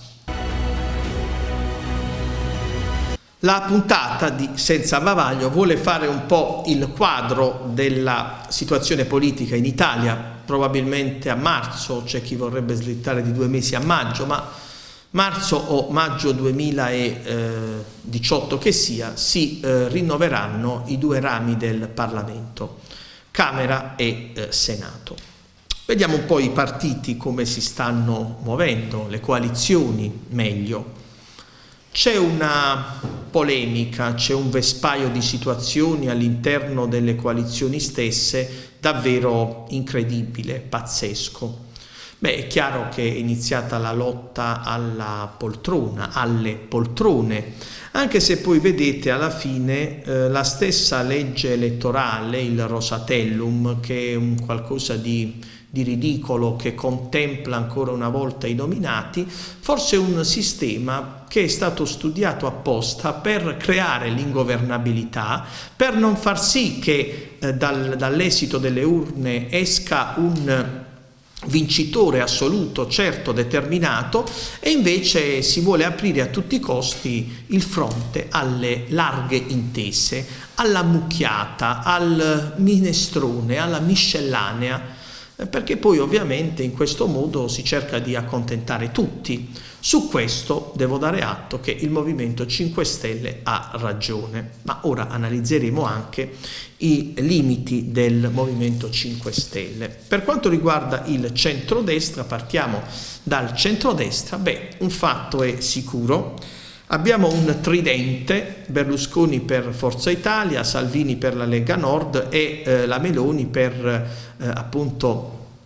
La puntata di Senza Bavaglio vuole fare un po' il quadro della situazione politica in Italia. Probabilmente a marzo, c'è chi vorrebbe slittare di 2 mesi a maggio, ma marzo o maggio 2018 che sia, si rinnoveranno i 2 rami del Parlamento, Camera e Senato. Vediamo un po' i partiti come si stanno muovendo, le coalizioni meglio. C'è una polemica, c'è un vespaio di situazioni all'interno delle coalizioni stesse davvero incredibile, pazzesco. Beh, è chiaro che è iniziata la lotta alla poltrona, alle poltrone, anche se poi vedete alla fine la stessa legge elettorale, il Rosatellum, che è un qualcosa di ridicolo, che contempla ancora una volta i nominati, forse un sistema che è stato studiato apposta per creare l'ingovernabilità, per non far sì che dall'esito delle urne esca un vincitore assoluto, certo, determinato, e invece si vuole aprire a tutti i costi il fronte alle larghe intese, alla mucchiata, al minestrone, alla miscellanea, perché poi ovviamente in questo modo si cerca di accontentare tutti. Su questo devo dare atto che il Movimento 5 Stelle ha ragione, ma ora analizzeremo anche i limiti del Movimento 5 Stelle. Per quanto riguarda il centrodestra, partiamo dal centrodestra. Un fatto è sicuro: abbiamo un tridente, Berlusconi per Forza Italia, Salvini per la Lega Nord e la Meloni per appunto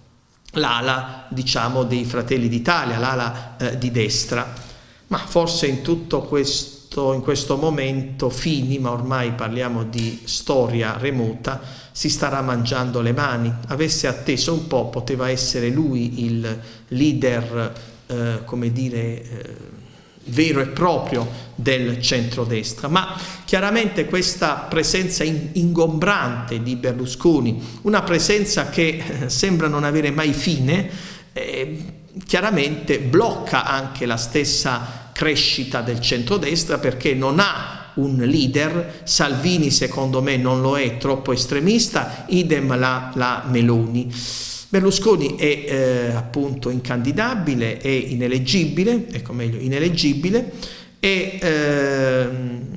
l'ala, diciamo, dei Fratelli d'Italia, l'ala di destra. Ma forse in tutto questo, in questo momento Fini, ma ormai parliamo di storia remota, si starà mangiando le mani. Avesse atteso un po', poteva essere lui il leader, come dire, vero e proprio del centrodestra, ma chiaramente questa presenza ingombrante di Berlusconi, una presenza che sembra non avere mai fine, chiaramente blocca anche la stessa crescita del centrodestra, perché non ha un leader. Salvini secondo me non lo è, troppo estremista, idem la Meloni. Berlusconi è appunto incandidabile, è ineleggibile, ecco meglio, ineleggibile, e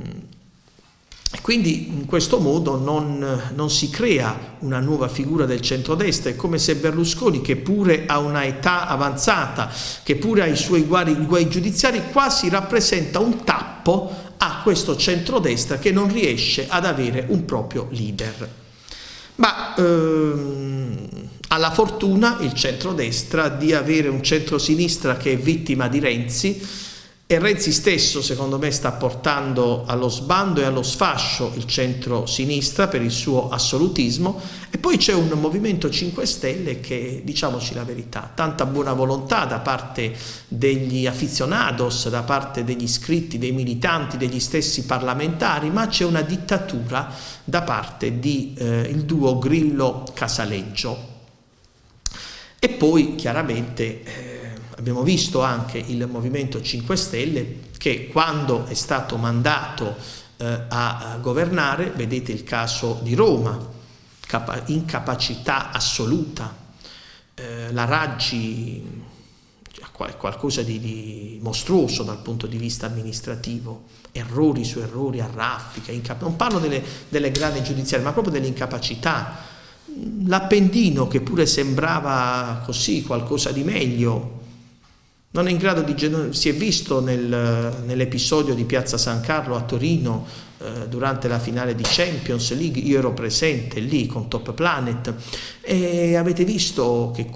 quindi in questo modo non si crea una nuova figura del centrodestra. È come se Berlusconi, che pure ha una età avanzata, che pure ha i suoi guai giudiziari, quasi rappresenta un tappo a questo centrodestra che non riesce ad avere un proprio leader. Ma ha la fortuna il centrodestra di avere un centrosinistra che è vittima di Renzi, e Renzi stesso secondo me sta portando allo sbando e allo sfascio il centro-sinistra per il suo assolutismo. E poi c'è un Movimento 5 Stelle che, diciamoci la verità, tanta buona volontà da parte degli aficionados, da parte degli iscritti, dei militanti, degli stessi parlamentari, ma c'è una dittatura da parte di il duo Grillo-Casaleggio. E poi chiaramente abbiamo visto anche il Movimento 5 Stelle che, quando è stato mandato a governare, vedete il caso di Roma, incapacità assoluta, la Raggi è qualcosa di mostruoso dal punto di vista amministrativo, errori su errori a raffica, non parlo delle grandi giudiziarie, ma proprio dell'incapacità. L'Appendino, che pure sembrava così qualcosa di meglio, non è in grado di... Si è visto nell'episodio di Piazza San Carlo a Torino durante la finale di Champions League. Io ero presente lì con Top Planet e avete visto che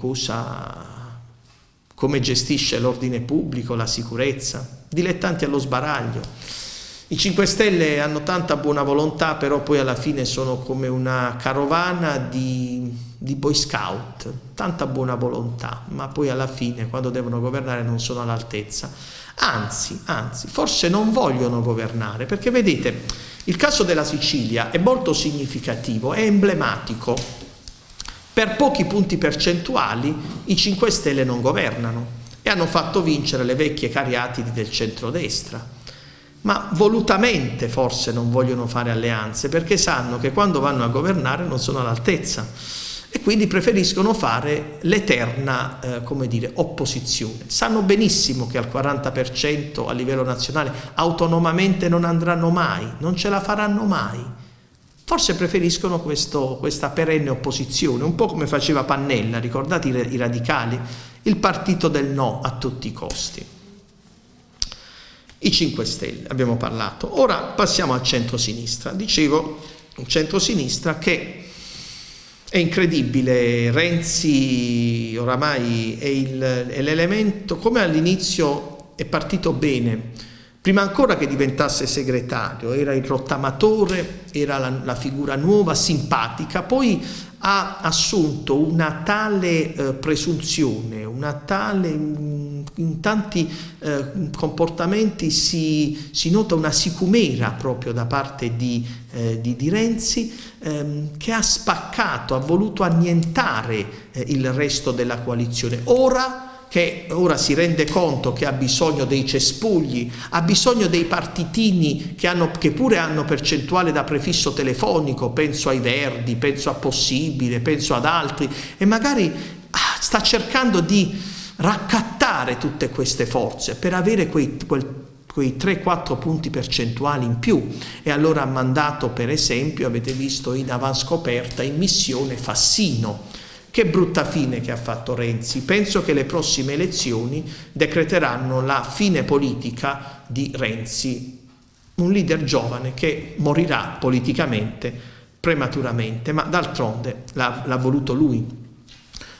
come gestisce l'ordine pubblico, la sicurezza, dilettanti allo sbaraglio. I 5 Stelle hanno tanta buona volontà, però poi alla fine sono come una carovana di Boy Scout, tanta buona volontà, ma poi alla fine, quando devono governare, non sono all'altezza. Anzi, forse non vogliono governare, perché vedete, il caso della Sicilia è molto significativo, è emblematico. Per pochi punti percentuali i 5 Stelle non governano e hanno fatto vincere le vecchie cariatidi del centrodestra. Ma volutamente forse non vogliono fare alleanze, perché sanno che quando vanno a governare non sono all'altezza e quindi preferiscono fare l'eterna, come dire, opposizione. Sanno benissimo che al 40% a livello nazionale autonomamente non andranno mai, non ce la faranno mai. Forse preferiscono questa perenne opposizione, un po' come faceva Pannella, ricordate i radicali, il partito del no a tutti i costi. I 5 Stelle, abbiamo parlato. Ora passiamo al centro-sinistra. Dicevo, un centro-sinistra che è incredibile. Renzi oramai è l'elemento, come all'inizio è partito bene, prima ancora che diventasse segretario, era il rottamatore, era la figura nuova, simpatica, poi ha assunto una tale presunzione, una tale, in tanti comportamenti si nota una sicumera proprio da parte di Renzi, che ha spaccato, ha voluto annientare il resto della coalizione. Ora si rende conto che ha bisogno dei cespugli, ha bisogno dei partitini che pure hanno percentuale da prefisso telefonico, penso ai Verdi, penso a Possibile, penso ad altri, e magari sta cercando di raccattare tutte queste forze per avere quei 3-4 punti percentuali in più. E allora ha mandato, per esempio, avete visto in avanscoperta, in missione Fassino. Che brutta fine che ha fatto Renzi. Penso che le prossime elezioni decreteranno la fine politica di Renzi, un leader giovane che morirà politicamente prematuramente, ma d'altronde l'ha voluto lui.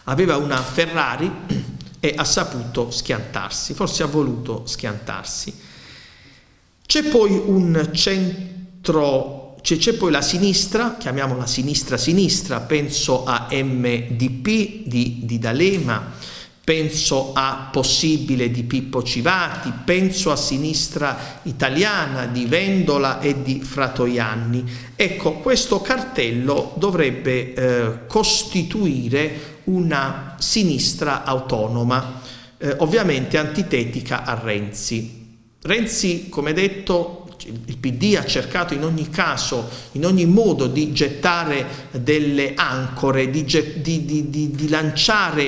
aveva una Ferrari e ha saputo schiantarsi, forse ha voluto schiantarsi. C'è poi un centro, c'è poi la sinistra, chiamiamola sinistra, penso a MDP di D'Alema, penso a Possibile di Pippo Civati, penso a Sinistra Italiana di Vendola e di Fratoianni. Ecco, questo cartello dovrebbe costituire una sinistra autonoma, ovviamente antitetica a Renzi. Renzi, come detto, il PD ha cercato in ogni caso, in ogni modo di gettare delle ancore, di lanciare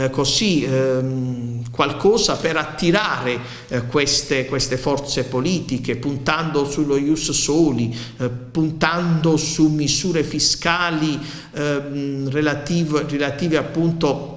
qualcosa per attirare queste forze politiche, puntando sullo ius soli, puntando su misure fiscali relative appunto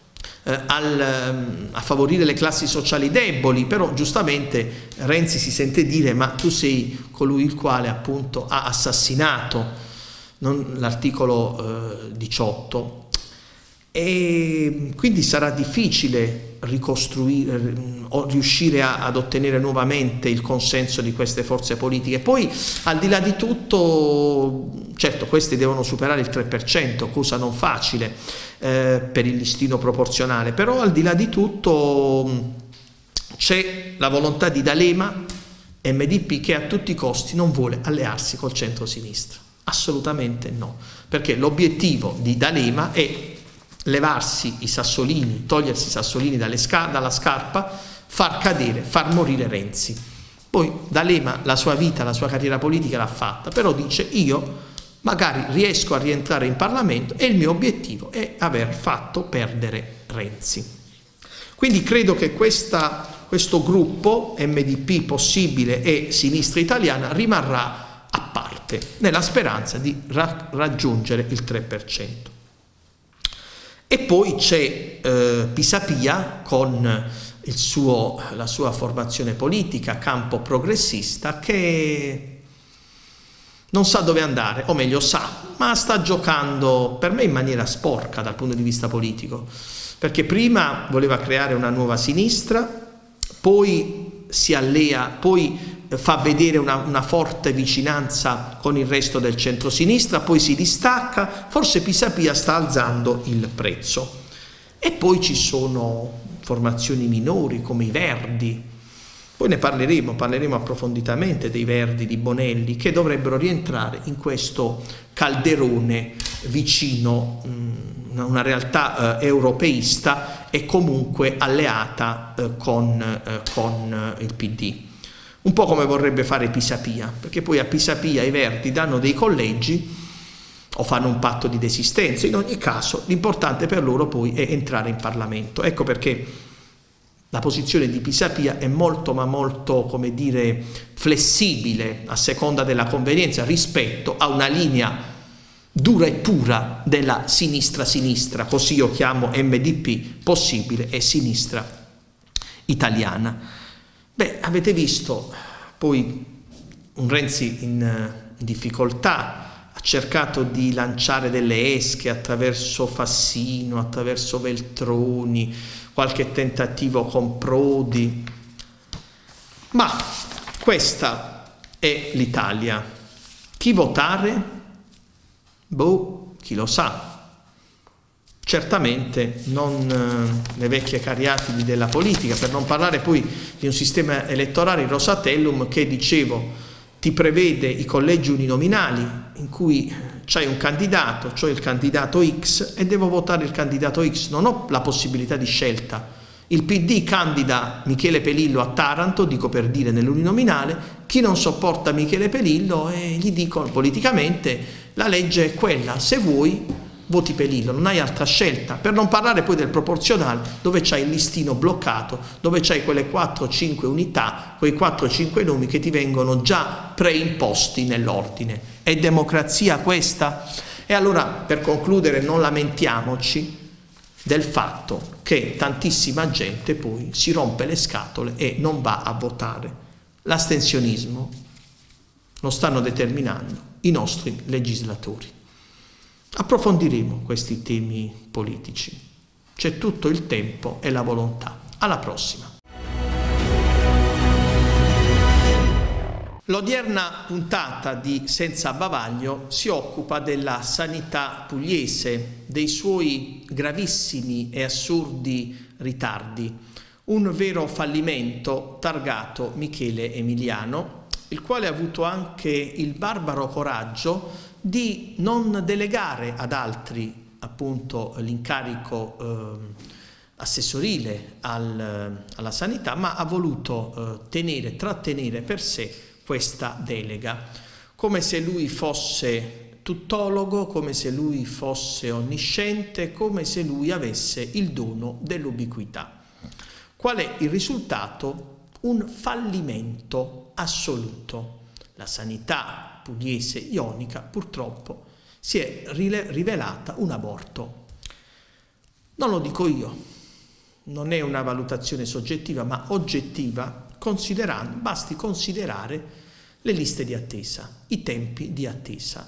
a favorire le classi sociali deboli. Però giustamente Renzi si sente dire: ma tu sei colui il quale appunto ha assassinato l'articolo 18, e quindi sarà difficile ricostruire o riuscire ad ottenere nuovamente il consenso di queste forze politiche. Poi, al di là di tutto, certo, queste devono superare il 3%, cosa non facile per il listino proporzionale, però al di là di tutto c'è la volontà di D'Alema, MDP, che a tutti i costi non vuole allearsi col centro-sinistra, assolutamente no, perché l'obiettivo di D'Alema è levarsi i sassolini, togliersi i sassolini dalla scarpa, far morire Renzi. Poi D'Alema la sua vita, la sua carriera politica l'ha fatta, però dice: io magari riesco a rientrare in Parlamento e il mio obiettivo è aver fatto perdere Renzi. Quindi credo che questo gruppo MDP, Possibile e Sinistra Italiana rimarrà a parte, nella speranza di raggiungere il 3%. E poi c'è Pisapia con la sua formazione politica, Campo Progressista, che non sa dove andare, o meglio sa, ma sta giocando per me in maniera sporca dal punto di vista politico, perché prima voleva creare una nuova sinistra, poi si allea, poi fa vedere una forte vicinanza con il resto del centrosinistra, poi si distacca, forse Pisapia sta alzando il prezzo. E poi ci sono formazioni minori come i Verdi, poi ne parleremo approfonditamente dei Verdi di Bonelli, che dovrebbero rientrare in questo calderone vicino a una realtà europeista e comunque alleata con il PD. Un po' come vorrebbe fare Pisapia, perché poi a Pisapia i Verdi danno dei collegi o fanno un patto di desistenza. In ogni caso l'importante per loro poi è entrare in Parlamento. Ecco perché la posizione di Pisapia è molto, ma molto, come dire, flessibile a seconda della convenienza rispetto a una linea dura e pura della sinistra, così io chiamo MDP, Possibile e Sinistra Italiana. Beh, avete visto poi un Renzi in difficoltà, ha cercato di lanciare delle esche attraverso Fassino, attraverso Veltroni, qualche tentativo con Prodi, ma questa è l'Italia. Chi votare? Boh, chi lo sa. Certamente non le vecchie cariatidi della politica, per non parlare poi di un sistema elettorale, il Rosatellum, che, dicevo, ti prevede i collegi uninominali in cui c'hai un candidato, cioè il candidato X, e devo votare il candidato X, non ho la possibilità di scelta. Il PD candida Michele Pelillo a Taranto, dico per dire, nell'uninominale, chi non sopporta Michele Pelillo gli dicono politicamente: la legge è quella, se vuoi voti Pelillo, non hai altra scelta. Per non parlare poi del proporzionale, dove c'hai il listino bloccato, dove c'hai quelle 4-5 unità, quei 4-5 nomi che ti vengono già preimposti nell'ordine. È democrazia questa? E allora, per concludere, non lamentiamoci del fatto che tantissima gente poi si rompe le scatole e non va a votare. L'astensionismo lo stanno determinando i nostri legislatori. Approfondiremo questi temi politici. C'è tutto il tempo e la volontà. Alla prossima. L'odierna puntata di Senza Bavaglio si occupa della sanità pugliese, dei suoi gravissimi e assurdi ritardi. Un vero fallimento targato Michele Emiliano, il quale ha avuto anche il barbaro coraggio di non delegare ad altri appunto l'incarico assessorile alla sanità, ma ha voluto trattenere per sé questa delega, come se lui fosse tuttologo, come se lui fosse onnisciente, come se lui avesse il dono dell'ubiquità. Qual è il risultato? Un fallimento assoluto. La sanità pugliese ionica purtroppo si è rivelata un aborto. Non lo dico io, non è una valutazione soggettiva ma oggettiva, basti considerare le liste di attesa, i tempi di attesa,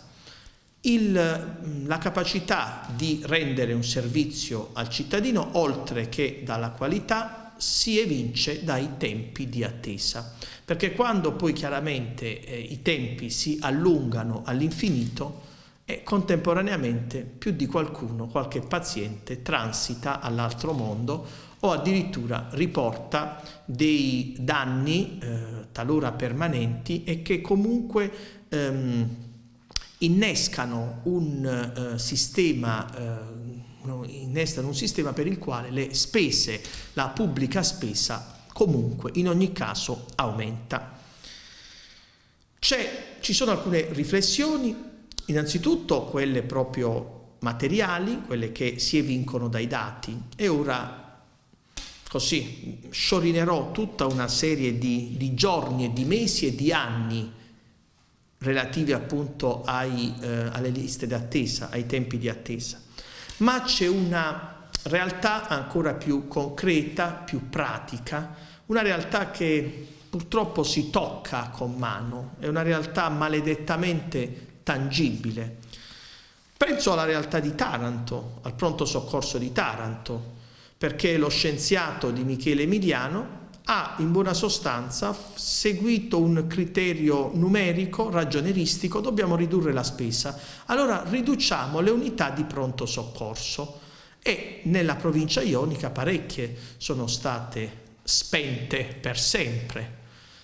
la capacità di rendere un servizio al cittadino, oltre che dalla qualità, si evince dai tempi di attesa, perché quando poi chiaramente i tempi si allungano all'infinito, contemporaneamente più di qualche paziente transita all'altro mondo o addirittura riporta dei danni talora permanenti e che comunque innestano un sistema per il quale le spese, la pubblica spesa comunque in ogni caso aumenta. Ci sono alcune riflessioni, innanzitutto quelle proprio materiali, quelle che si evincono dai dati, e ora così sciorinerò tutta una serie di giorni e di mesi e di anni relativi appunto alle liste d'attesa, ai tempi di attesa. Ma c'è una realtà ancora più concreta, più pratica, una realtà che purtroppo si tocca con mano, è una realtà maledettamente tangibile. Penso alla realtà di Taranto, al pronto soccorso di Taranto, perché lo scienziato di Michele Emiliano ha in buona sostanza seguito un criterio numerico, ragionieristico: dobbiamo ridurre la spesa, allora riduciamo le unità di pronto soccorso, e nella provincia ionica parecchie sono state spente per sempre,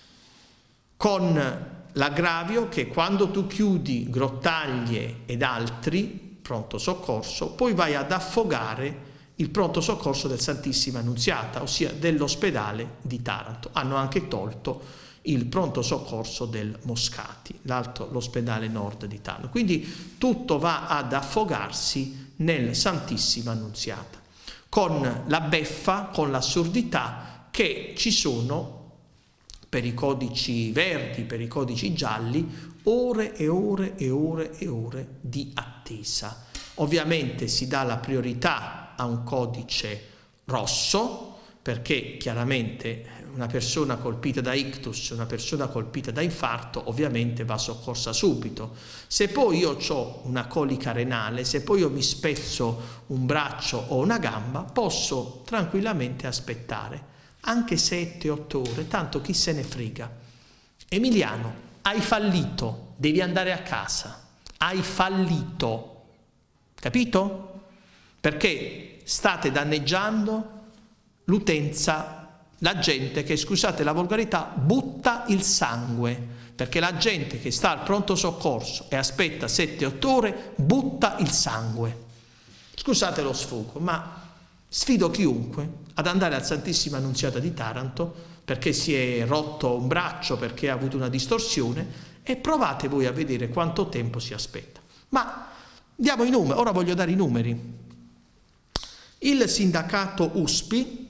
con l'aggravio che quando tu chiudi Grottaglie ed altri pronto soccorso, poi vai ad affogare il pronto soccorso del Santissima Annunziata, ossia dell'ospedale di Taranto. Hanno anche tolto il pronto soccorso del Moscati, l'ospedale nord di Taranto. Quindi tutto va ad affogarsi nel Santissima Annunziata, con la beffa, con l'assurdità che ci sono per i codici verdi, per i codici gialli, ore e ore e ore e ore di attesa. Ovviamente si dà la priorità a un codice rosso, perché chiaramente una persona colpita da ictus, una persona colpita da infarto, ovviamente va soccorsa subito. Se poi io ho una colica renale, se poi io mi spezzo un braccio o una gamba, posso tranquillamente aspettare anche 7-8 ore, tanto chi se ne frega. Emiliano, hai fallito, devi andare a casa, hai fallito, capito? Perché state danneggiando l'utenza, la gente che, scusate la volgarità, butta il sangue, perché la gente che sta al pronto soccorso e aspetta 7-8 ore butta il sangue. Scusate lo sfogo, ma sfido chiunque ad andare al Santissima Annunziata di Taranto perché si è rotto un braccio, perché ha avuto una distorsione, e provate voi a vedere quanto tempo si aspetta. Ma diamo i numeri, ora voglio dare i numeri. Il sindacato USPI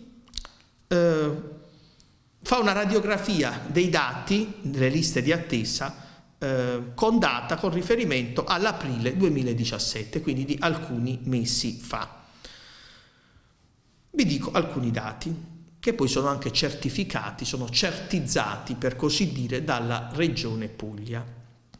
fa una radiografia dei dati delle liste di attesa con data, con riferimento all'aprile 2017, quindi di alcuni mesi fa. Vi dico alcuni dati che poi sono anche certificati, sono certizzati per così dire dalla Regione Puglia.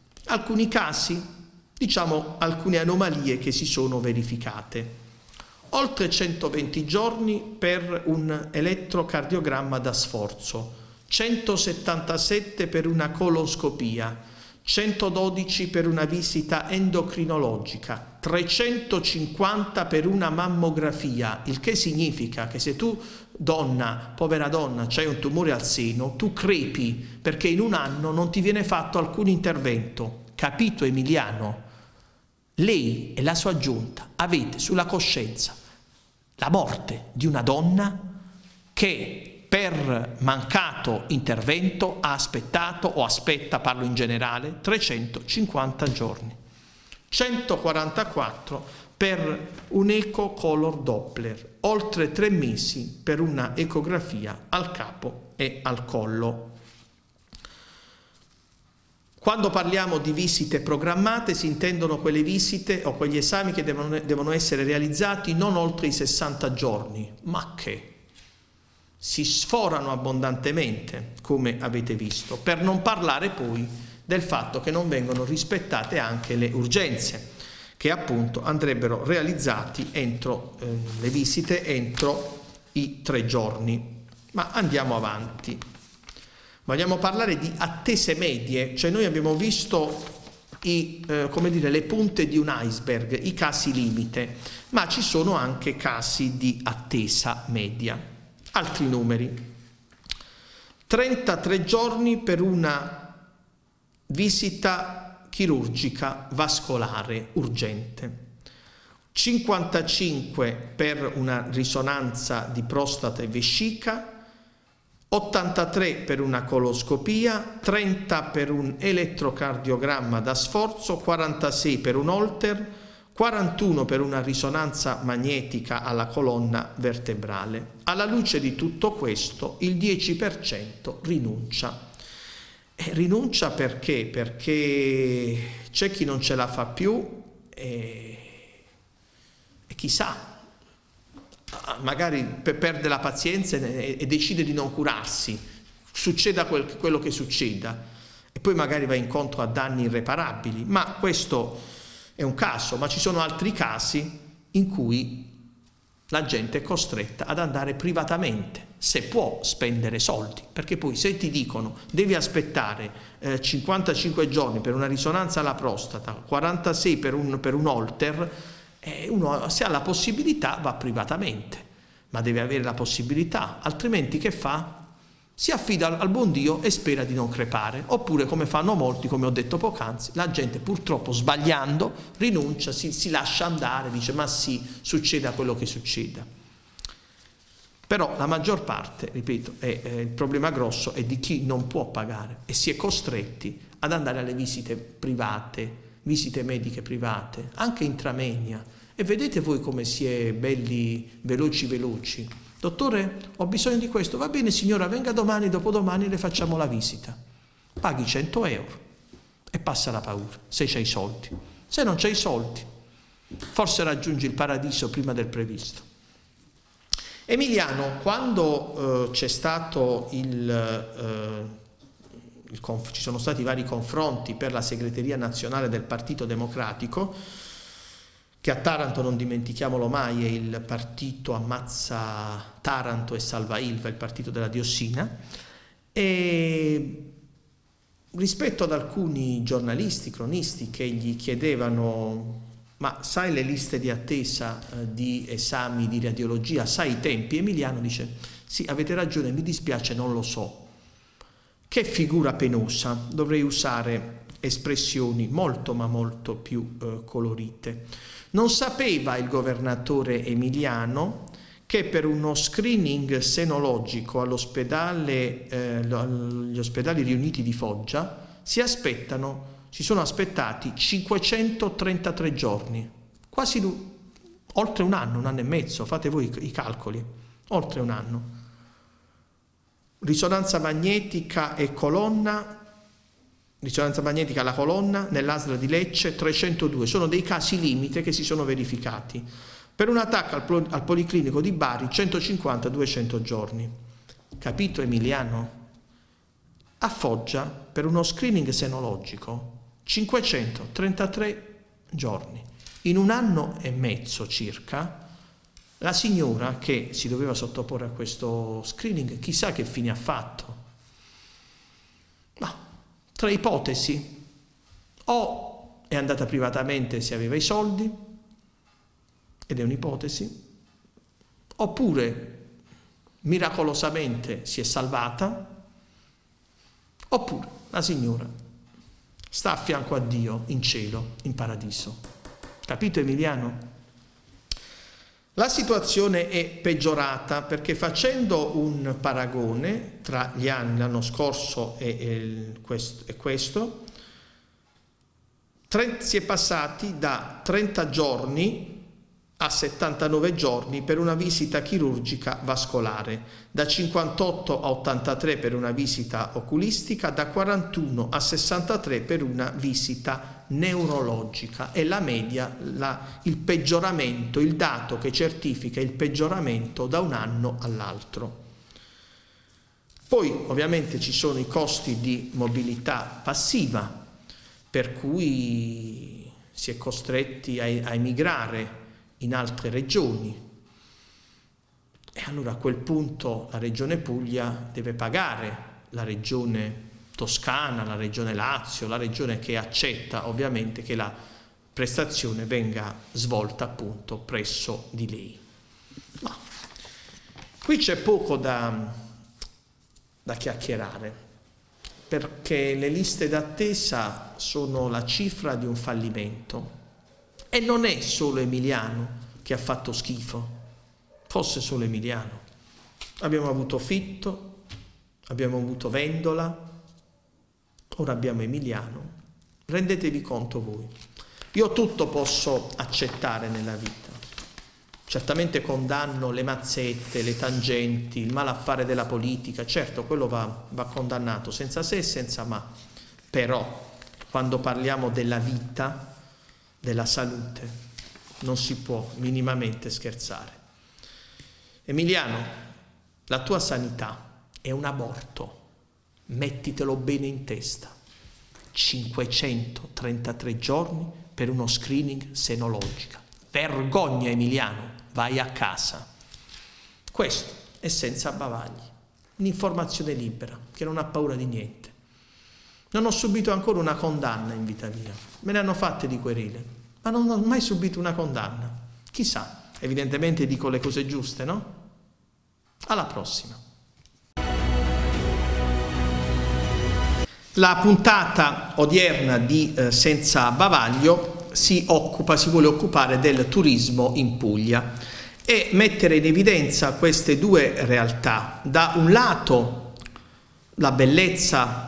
Alcuni casi, diciamo alcune anomalie che si sono verificate. oltre 120 giorni per un elettrocardiogramma da sforzo, 177 per una colonscopia, 112 per una visita endocrinologica, 350 per una mammografia, il che significa che se tu, donna, povera donna, c'hai un tumore al seno, tu crepi perché in un anno non ti viene fatto alcun intervento. Capito, Emiliano? Lei e la sua giunta avete sulla coscienza la morte di una donna che per mancato intervento ha aspettato, o aspetta, parlo in generale, 350 giorni. 144 per un eco color Doppler, oltre 3 mesi per una ecografia al capo e al collo. Quando parliamo di visite programmate si intendono quelle visite o quegli esami che devono essere realizzati non oltre i 60 giorni, ma che si sforano abbondantemente, come avete visto, per non parlare poi del fatto che non vengono rispettate anche le urgenze, che appunto andrebbero realizzati entro le visite entro i 3 giorni. Ma andiamo avanti. Vogliamo parlare di attese medie, cioè noi abbiamo visto come dire, le punte di un iceberg, i casi limite, ma ci sono anche casi di attesa media. Altri numeri: 33 giorni per una visita chirurgica vascolare urgente, 55 per una risonanza di prostata e vescica, 83 per una coloscopia, 30 per un elettrocardiogramma da sforzo, 46 per un Holter, 41 per una risonanza magnetica alla colonna vertebrale. Alla luce di tutto questo il 10% rinuncia. Rinuncia perché? Perché c'è chi non ce la fa più e chissà, magari perde la pazienza e decide di non curarsi, succeda quello che succeda, e poi magari va incontro a danni irreparabili. Ma questo è un caso, ma ci sono altri casi in cui la gente è costretta ad andare privatamente, se può spendere soldi, perché poi se ti dicono devi aspettare 55 giorni per una risonanza alla prostata, 46 per un Holter, uno se ha la possibilità va privatamente, ma deve avere la possibilità, altrimenti che fa? Si affida al buon Dio e spera di non crepare, oppure come fanno molti, come ho detto poc'anzi, la gente purtroppo sbagliando rinuncia, si lascia andare, dice ma sì, succeda quello che succeda. Però la maggior parte, ripeto, il problema grosso è di chi non può pagare e si è costretti ad andare alle visite private, visite mediche private, anche intramenia, e vedete voi come si è belli veloci. Dottore, ho bisogno di questo. Va bene signora, venga domani, dopodomani le facciamo la visita. Paghi 100 euro e passa la paura, se c'hai i soldi. Se non c'hai i soldi, forse raggiungi il paradiso prima del previsto. Emiliano, quando c'è stato ci sono stati vari confronti per la segreteria nazionale del Partito Democratico, che a Taranto, non dimentichiamolo mai, è il partito Ammazza Taranto e Salva Ilva, il partito della diossina, e rispetto ad alcuni giornalisti, cronisti che gli chiedevano ma sai le liste di attesa di esami di radiologia, sai i tempi? Emiliano dice sì, avete ragione, mi dispiace, non lo so. Che figura penosa, dovrei usare espressioni molto ma molto più colorite. Non sapeva il governatore emiliano che per uno screening senologico agli ospedali riuniti di Foggia si sono aspettati 533 giorni, quasi oltre un anno e mezzo, fate voi i calcoli, oltre un anno. Risonanza magnetica e colonna, risonanza magnetica alla colonna nell'ASL di Lecce 302, sono dei casi limite che si sono verificati. Per un attacco al Policlinico di Bari 150-200 giorni. Capito Emiliano? A Foggia per uno screening senologico 533 giorni. In un anno e mezzo circa La signora che si doveva sottoporre a questo screening, chissà che fine ha fatto. Ma tra ipotesi, o è andata privatamente se aveva i soldi, ed è un'ipotesi, oppure miracolosamente si è salvata, oppure la signora sta a fianco a Dio in cielo, in paradiso. Capito, Emiliano? La situazione è peggiorata perché, facendo un paragone tra gli anni, l'anno scorso e questo, si è passati da 30 giorni a 79 giorni per una visita chirurgica vascolare, da 58 a 83 per una visita oculistica, da 41 a 63 per una visita neurologica. È la media, il peggioramento, il dato che certifica il peggioramento da un anno all'altro. Poi ovviamente ci sono i costi di mobilità passiva, per cui si è costretti a emigrare in altre regioni, e allora a quel punto la regione Puglia deve pagare la regione Toscana, la regione Lazio, la regione che accetta ovviamente che la prestazione venga svolta appunto presso di lei. Ma qui c'è poco da chiacchierare, perché le liste d'attesa sono la cifra di un fallimento. E non è solo Emiliano che ha fatto schifo, fosse solo Emiliano. Abbiamo avuto Fitto, abbiamo avuto Vendola, ora abbiamo Emiliano. Rendetevi conto voi. Io tutto posso accettare nella vita. Certamente condanno le mazzette, le tangenti, il malaffare della politica, certo quello va condannato senza se e senza ma. Però quando parliamo della vita, della salute, non si può minimamente scherzare. Emiliano, la tua sanità è un aborto, mettitelo bene in testa. 533 giorni per uno screening senologico. Vergogna, Emiliano, vai a casa. Questo è senza bavagli, un'informazione libera che non ha paura di niente. Non ho subito ancora una condanna in vita mia, me ne hanno fatte di querele, ma non ho mai subito una condanna. Chissà, evidentemente dico le cose giuste, no? Alla prossima. La puntata odierna di Senza Bavaglio si vuole occupare del turismo in Puglia e mettere in evidenza queste due realtà. Da un lato la bellezza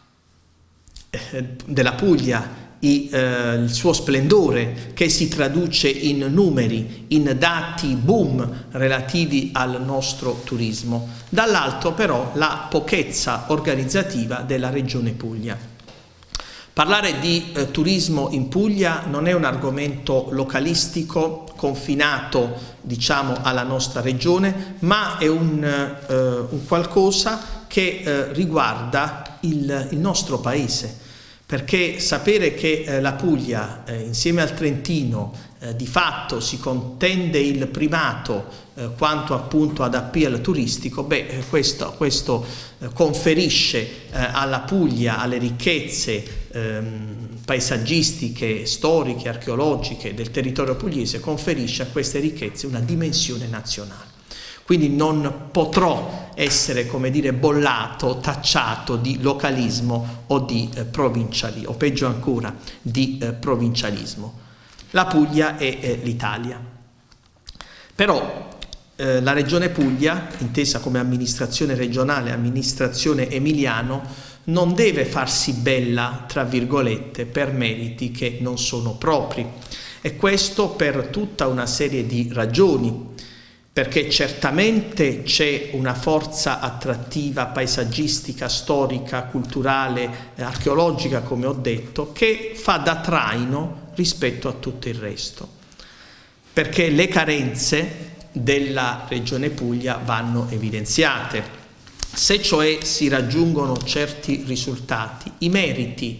della Puglia, il suo splendore che si traduce in numeri, in dati boom relativi al nostro turismo, dall'altro però la pochezza organizzativa della regione Puglia. Parlare di turismo in Puglia non è un argomento localistico confinato, diciamo, alla nostra regione, ma è un qualcosa che riguarda il nostro paese. Perché sapere che la Puglia insieme al Trentino di fatto si contende il primato quanto appunto ad appeal turistico, questo conferisce alla Puglia, alle ricchezze paesaggistiche, storiche, archeologiche del territorio pugliese, conferisce a queste ricchezze una dimensione nazionale. Quindi non potrò essere, come dire, bollato, tacciato di localismo o di provincialismo, o peggio ancora di provincialismo. La Puglia è l'Italia. Però la Regione Puglia, intesa come amministrazione regionale, amministrazione emiliano, non deve farsi bella, tra virgolette, per meriti che non sono propri. E questo per tutta una serie di ragioni. Perché certamente c'è una forza attrattiva paesaggistica, storica, culturale, archeologica, come ho detto, che fa da traino rispetto a tutto il resto. Perché le carenze della Regione Puglia vanno evidenziate. Se cioè si raggiungono certi risultati, i meriti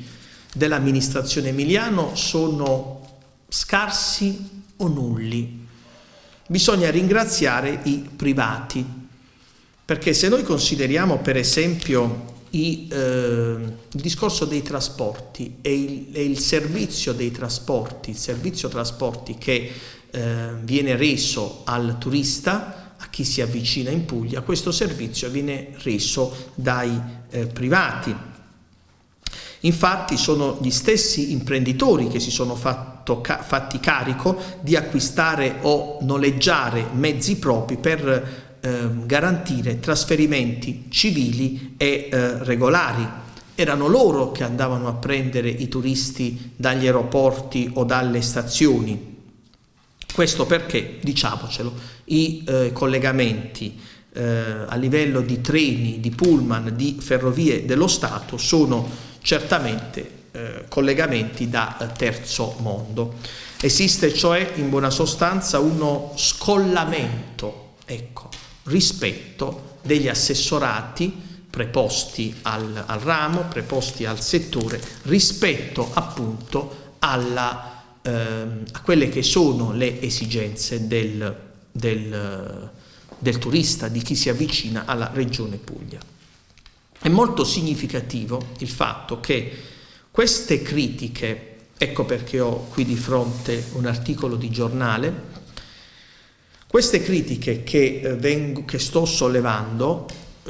dell'amministrazione emiliano sono scarsi o nulli. bisogna ringraziare i privati, perché se noi consideriamo per esempio il discorso dei trasporti e il servizio dei trasporti, il servizio trasporti che viene reso al turista, a chi si avvicina in Puglia, questo servizio viene reso dai privati. Infatti sono gli stessi imprenditori che si sono fatti carico di acquistare o noleggiare mezzi propri per garantire trasferimenti civili e regolari. Erano loro che andavano a prendere i turisti dagli aeroporti o dalle stazioni. Questo perché, diciamocelo, i collegamenti a livello di treni, di pullman, di ferrovie dello Stato sono certamente collegamenti da terzo mondo. Esiste cioè in buona sostanza uno scollamento, ecco, rispetto degli assessorati preposti al ramo, preposti al settore, rispetto appunto a quelle che sono le esigenze del turista, di chi si avvicina alla regione Puglia. È molto significativo il fatto che queste critiche, ecco perché ho qui di fronte un articolo di giornale, queste critiche che sto sollevando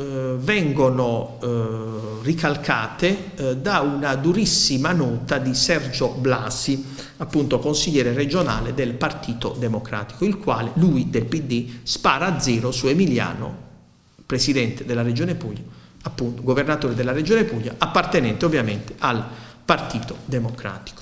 vengono ricalcate da una durissima nota di Sergio Blasi, appunto consigliere regionale del Partito Democratico, il quale, lui del PD, spara a zero su Emiliano, presidente della Regione Puglia, appunto governatore della Regione Puglia, appartenente ovviamente al Partito Democratico.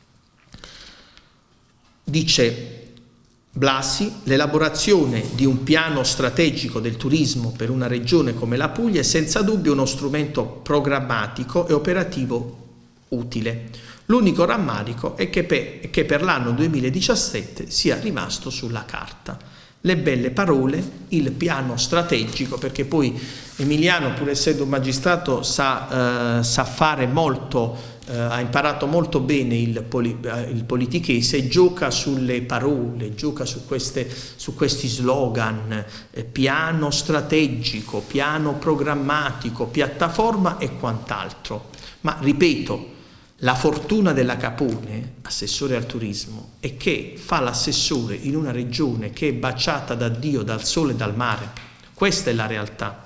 Dice Blasi: l'elaborazione di un piano strategico del turismo per una regione come la Puglia è senza dubbio uno strumento programmatico e operativo utile. L'unico rammarico è che per l'anno 2017 sia rimasto sulla carta. Le belle parole, il piano strategico, perché poi Emiliano, pur essendo un magistrato, sa fare molto, ha imparato molto bene il politichese, gioca sulle parole, gioca su questi slogan, piano strategico, piano programmatico, piattaforma e quant'altro. Ma ripeto, la fortuna della Capone, assessore al turismo, è che fa l'assessore in una regione che è baciata da Dio, dal sole e dal mare. Questa è la realtà.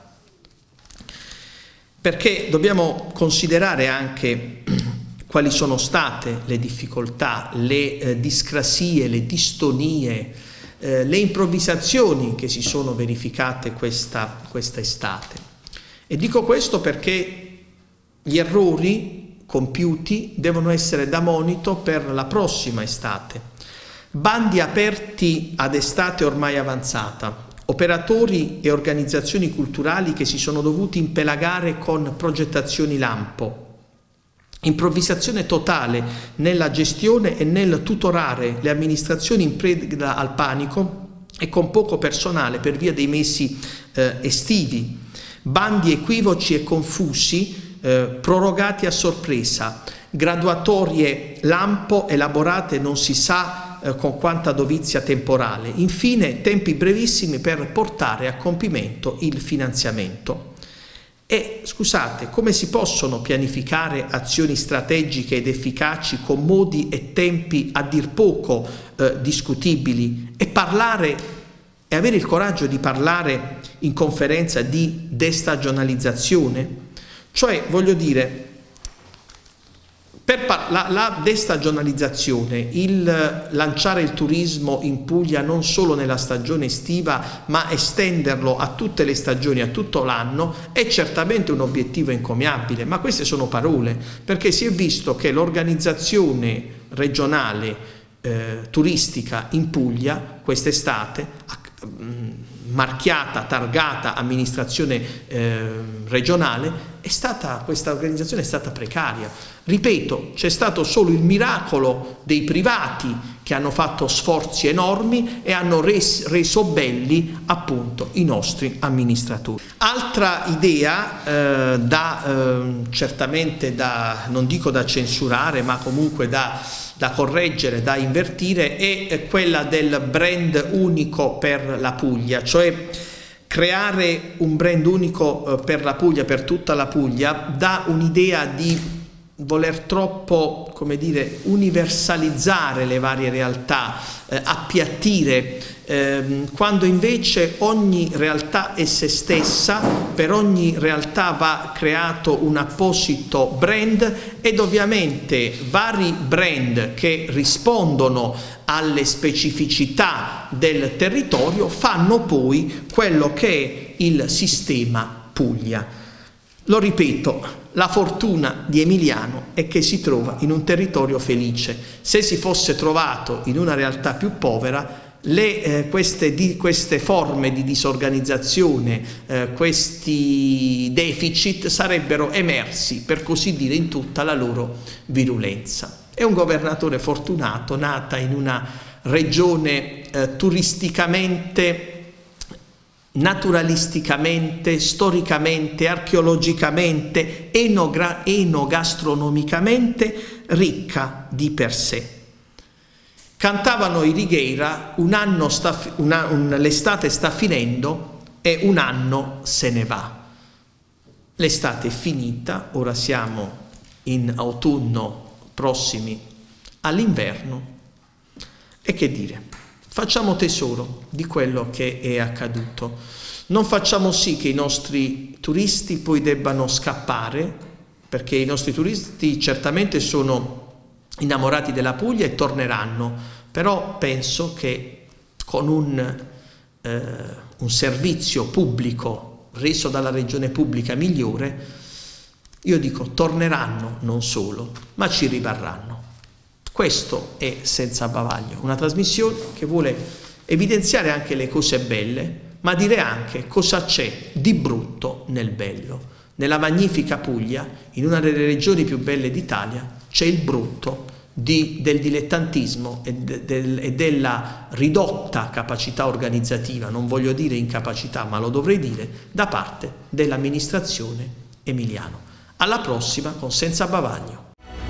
Perché dobbiamo considerare anche quali sono state le difficoltà, le discrasie, le distonie, le improvvisazioni che si sono verificate questa estate. E dico questo perché gli errori compiuti devono essere da monito per la prossima estate. Bandi aperti ad estate ormai avanzata, operatori e organizzazioni culturali che si sono dovuti impelagare con progettazioni lampo, improvvisazione totale nella gestione e nel tutorare le amministrazioni in preda al panico e con poco personale per via dei mesi estivi, bandi equivoci e confusi prorogati a sorpresa, graduatorie lampo elaborate non si sa con quanta dovizia temporale, infine tempi brevissimi per portare a compimento il finanziamento. E scusate, come si possono pianificare azioni strategiche ed efficaci con modi e tempi a dir poco discutibili e avere il coraggio di parlare in conferenza di destagionalizzazione? Cioè, voglio dire, per la destagionalizzazione, il lanciare il turismo in Puglia non solo nella stagione estiva, ma estenderlo a tutte le stagioni, a tutto l'anno, è certamente un obiettivo encomiabile, ma queste sono parole, perché si è visto che l'organizzazione regionale turistica in Puglia quest'estate, marchiata, targata amministrazione regionale, questa organizzazione è stata precaria. Ripeto, c'è stato solo il miracolo dei privati che hanno fatto sforzi enormi e hanno reso belli appunto i nostri amministratori. Altra idea certamente non dico da censurare, ma comunque da da correggere, da invertire, è quella del brand unico per la Puglia, cioè creare un brand unico per la Puglia, per tutta la Puglia, dà un'idea di voler troppo, come dire, universalizzare le varie realtà, appiattire, quando invece ogni realtà è se stessa, per ogni realtà va creato un apposito brand ed ovviamente vari brand che rispondono alle specificità del territorio fanno poi quello che è il sistema Puglia. Lo ripeto, la fortuna di Emiliano è che si trova in un territorio felice. Se si fosse trovato in una realtà più povera, queste forme di disorganizzazione, questi deficit sarebbero emersi, per così dire, in tutta la loro virulenza. È un governatore fortunato, nata in una regione turisticamente, naturalisticamente, storicamente, archeologicamente, enogastronomicamente ricca di per sé. Cantavano i Righeira, l'estate sta finendo e un anno se ne va. L'estate è finita, ora siamo in autunno, prossimi all'inverno, e che dire? Facciamo tesoro di quello che è accaduto. Non facciamo sì che i nostri turisti poi debbano scappare, perché i nostri turisti certamente sono innamorati della Puglia e torneranno, però penso che con un servizio pubblico reso dalla regione pubblica migliore, io dico torneranno non solo, ma ci rimarranno. Questo è Senza Bavaglio, una trasmissione che vuole evidenziare anche le cose belle, ma dire anche cosa c'è di brutto nel bello. Nella magnifica Puglia, in una delle regioni più belle d'Italia, c'è il brutto del dilettantismo e della ridotta capacità organizzativa, non voglio dire incapacità, ma lo dovrei dire, da parte dell'amministrazione Emiliano. Alla prossima con Senza Bavaglio.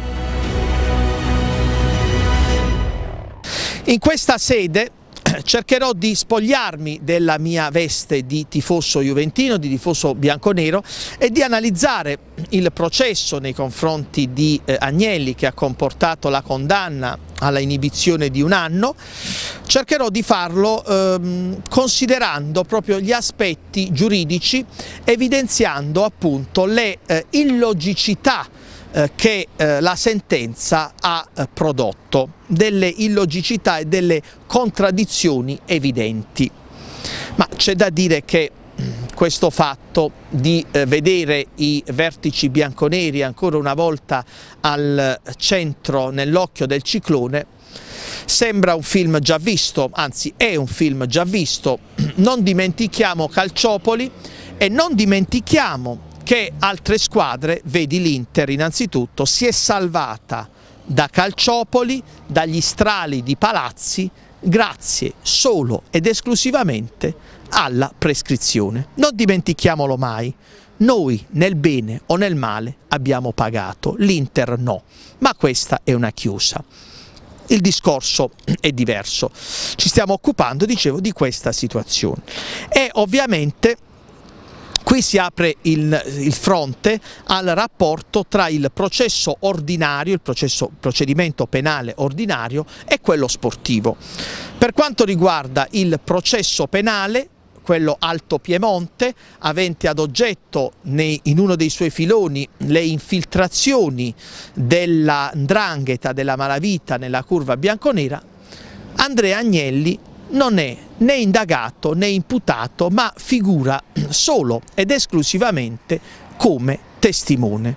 In questa sede cercherò di spogliarmi della mia veste di tifoso juventino, di tifoso bianconero, e di analizzare il processo nei confronti di Agnelli, che ha comportato la condanna alla inibizione di un anno. Cercherò di farlo considerando proprio gli aspetti giuridici, evidenziando appunto le illogicità che la sentenza ha prodotto, delle illogicità e delle contraddizioni evidenti. Ma c'è da dire che questo fatto di vedere i vertici bianconeri ancora una volta al centro, nell'occhio del ciclone, sembra un film già visto, anzi è un film già visto. Non dimentichiamo Calciopoli e non dimentichiamo che altre squadre, vedi l'Inter innanzitutto, si è salvata da Calciopoli, dagli strali di Palazzi, grazie solo ed esclusivamente alla prescrizione. Non dimentichiamolo mai, noi nel bene o nel male abbiamo pagato, l'Inter no, ma questa è una chiusa. Il discorso è diverso, ci stiamo occupando, dicevo, di questa situazione e ovviamente qui si apre il fronte al rapporto tra il processo ordinario, il procedimento penale ordinario e quello sportivo. Per quanto riguarda il processo penale, quello Alto Piemonte, avente ad oggetto in uno dei suoi filoni le infiltrazioni della 'ndrangheta, della malavita nella curva bianconera, Andrea Agnelli non è né indagato né imputato, ma figura solo ed esclusivamente come testimone.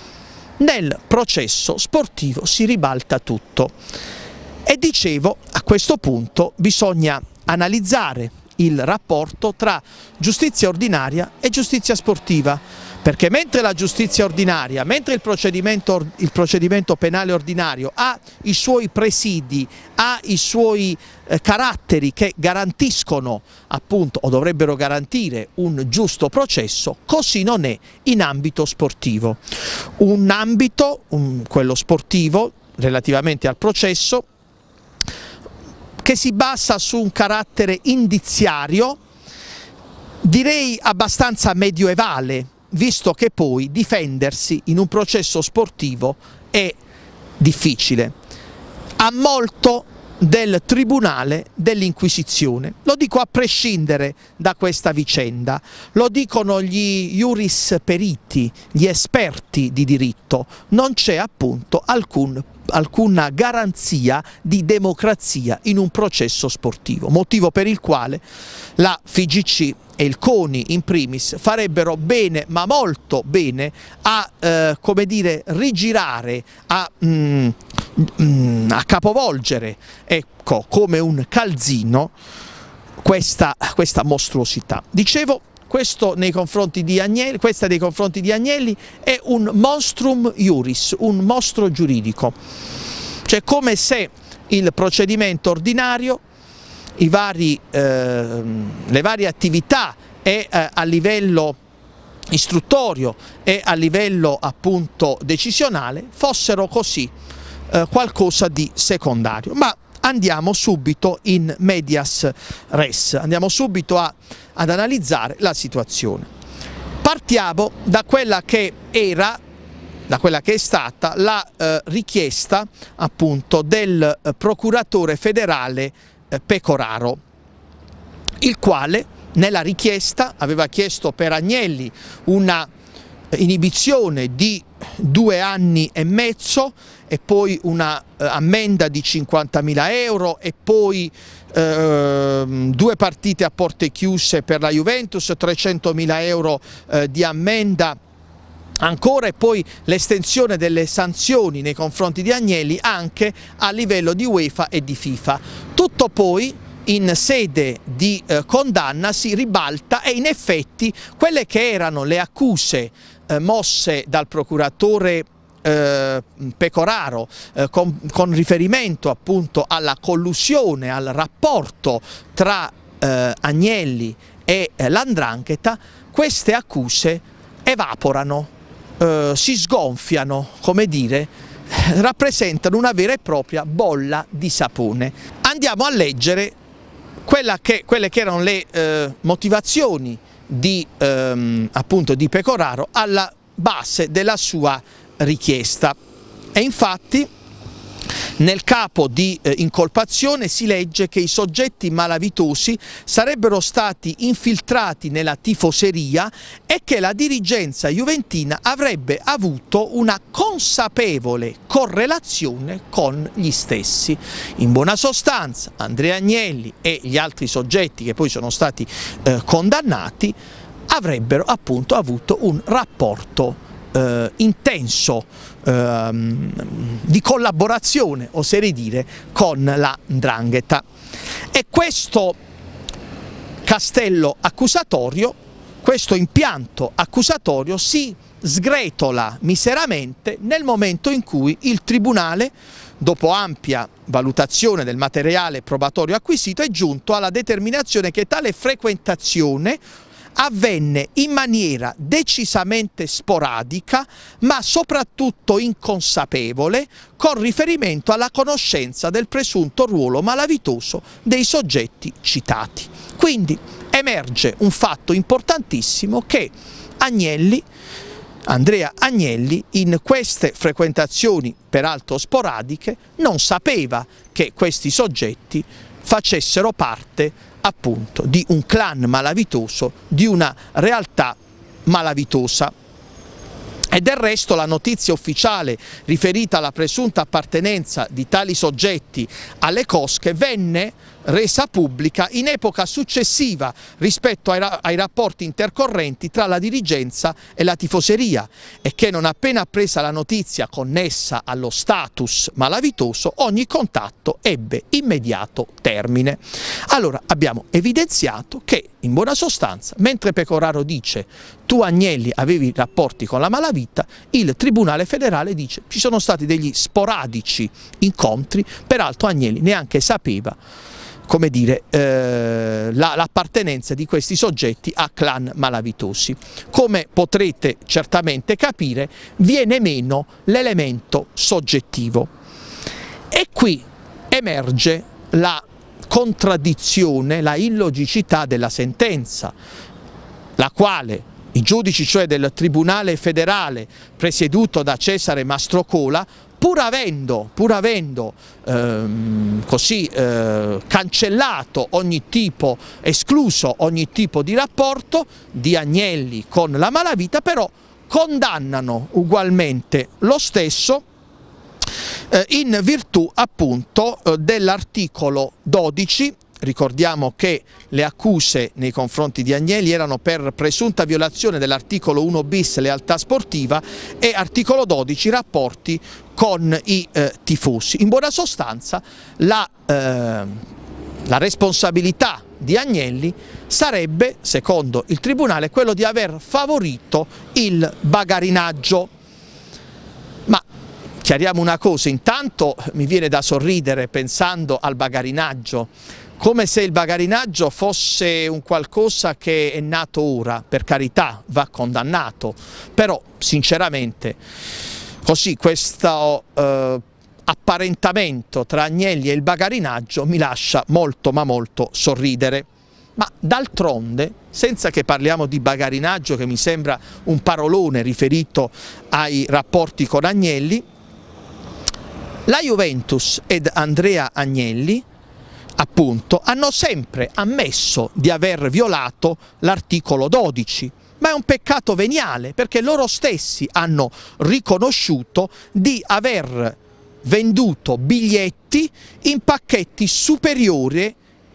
Nel processo sportivo si ribalta tutto e dicevo, a questo punto bisogna analizzare il rapporto tra giustizia ordinaria e giustizia sportiva, perché mentre la giustizia ordinaria, mentre il procedimento penale ordinario ha i suoi presidi, ha i suoi caratteri che garantiscono appunto o dovrebbero garantire un giusto processo, così non è in ambito sportivo. Un ambito, quello sportivo, relativamente al processo, che si basa su un carattere indiziario, direi abbastanza medioevale, visto che poi difendersi in un processo sportivo è difficile. Ha molto del Tribunale dell'Inquisizione. Lo dico a prescindere da questa vicenda, lo dicono gli iuris periti, gli esperti di diritto. Non c'è appunto alcuna garanzia di democrazia in un processo sportivo, motivo per il quale la FIGC e il CONI in primis farebbero bene, ma molto bene, a come dire, rigirare, a capovolgere, ecco, come un calzino questa mostruosità. Dicevo, questo nei confronti di Agnelli, questa nei confronti di Agnelli è un monstrum iuris, un mostro giuridico, cioè come se il procedimento ordinario, le varie attività e a livello istruttorio e a livello appunto decisionale fossero così qualcosa di secondario. Ma andiamo subito in medias res, andiamo subito ad analizzare la situazione. Partiamo da quella che è stata la richiesta appunto del procuratore federale Pecoraro, il quale nella richiesta aveva chiesto per Agnelli una inibizione di 2 anni e mezzo e poi una ammenda di 50.000 euro e poi 2 partite a porte chiuse per la Juventus, 300.000 euro di ammenda ancora, e poi l'estensione delle sanzioni nei confronti di Agnelli anche a livello di UEFA e di FIFA. Tutto poi in sede di condanna si ribalta e in effetti quelle che erano le accuse mosse dal procuratore Pecoraro con riferimento appunto alla collusione, al rapporto tra Agnelli e l''ndrangheta, queste accuse evaporano, si sgonfiano, come dire, rappresentano una vera e propria bolla di sapone. Andiamo a leggere quelle che erano le motivazioni di Pecoraro alla base della sua richiesta. E infatti nel capo di incolpazione si legge che i soggetti malavitosi sarebbero stati infiltrati nella tifoseria e che la dirigenza juventina avrebbe avuto una consapevole correlazione con gli stessi. In buona sostanza, Andrea Agnelli e gli altri soggetti che poi sono stati condannati avrebbero appunto avuto un rapporto intenso di collaborazione, oserei dire, con la 'ndrangheta. E questo castello accusatorio, questo impianto accusatorio si sgretola miseramente nel momento in cui il Tribunale, dopo ampia valutazione del materiale probatorio acquisito, è giunto alla determinazione che tale frequentazione avvenne in maniera decisamente sporadica, ma soprattutto inconsapevole, con riferimento alla conoscenza del presunto ruolo malavitoso dei soggetti citati. Quindi emerge un fatto importantissimo, che Andrea Agnelli in queste frequentazioni, peraltro sporadiche, non sapeva che questi soggetti facessero parte appunto di un clan malavitoso, di una realtà malavitosa. E del resto la notizia ufficiale riferita alla presunta appartenenza di tali soggetti alle cosche venne resa pubblica in epoca successiva rispetto ai rapporti intercorrenti tra la dirigenza e la tifoseria, e che non appena appresa la notizia connessa allo status malavitoso, ogni contatto ebbe immediato termine. Allora abbiamo evidenziato che, in buona sostanza, mentre Pecoraro dice tu Agnelli avevi rapporti con la malavita, il Tribunale federale dice ci sono stati degli sporadici incontri, peraltro Agnelli neanche sapeva, come dire, l'appartenenza di questi soggetti a clan malavitosi. Come potrete certamente capire, viene meno l'elemento soggettivo. qui emerge la contraddizione, la illogicità della sentenza, la quale i giudici, cioè del Tribunale federale presieduto da Cesare Mastrocola, pur avendo cancellato ogni tipo, escluso ogni tipo di rapporto di Agnelli con la malavita, però condannano ugualmente lo stesso in virtù appunto dell'articolo 12. Ricordiamo che le accuse nei confronti di Agnelli erano per presunta violazione dell'articolo 1 bis, lealtà sportiva, e articolo 12, rapporti con i tifosi. In buona sostanza la responsabilità di Agnelli sarebbe, secondo il Tribunale, quello di aver favorito il bagarinaggio. Ma chiariamo una cosa, intanto mi viene da sorridere pensando al bagarinaggio, come se il bagarinaggio fosse un qualcosa che è nato ora. Per carità, va condannato, però sinceramente così questo apparentamento tra Agnelli e il bagarinaggio mi lascia molto ma molto sorridere. Ma d'altronde, senza che parliamo di bagarinaggio, che mi sembra un parolone riferito ai rapporti con Agnelli, la Juventus ed Andrea Agnelli appunto hanno sempre ammesso di aver violato l'articolo 12, ma è un peccato veniale, perché loro stessi hanno riconosciuto di aver venduto biglietti in pacchetti superiori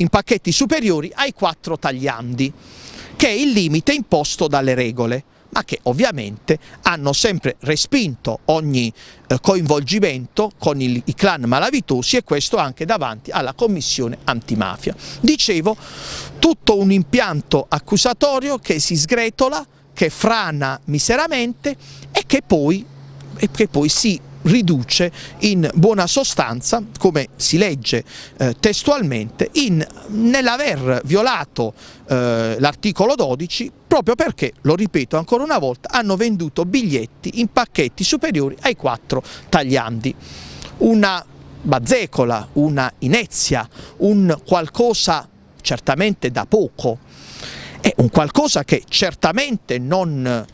ai 4 tagliandi, che è il limite imposto dalle regole, ma che ovviamente hanno sempre respinto ogni coinvolgimento con i clan malavitosi, e questo anche davanti alla commissione antimafia. Dicevo, tutto un impianto accusatorio che si sgretola, che frana miseramente e che poi si riduce in buona sostanza, come si legge testualmente, nell'aver violato l'articolo 12 proprio perché, lo ripeto ancora una volta, hanno venduto biglietti in pacchetti superiori ai 4 tagliandi. Una bazzecola, una inezia, un qualcosa certamente da poco, è un qualcosa che certamente non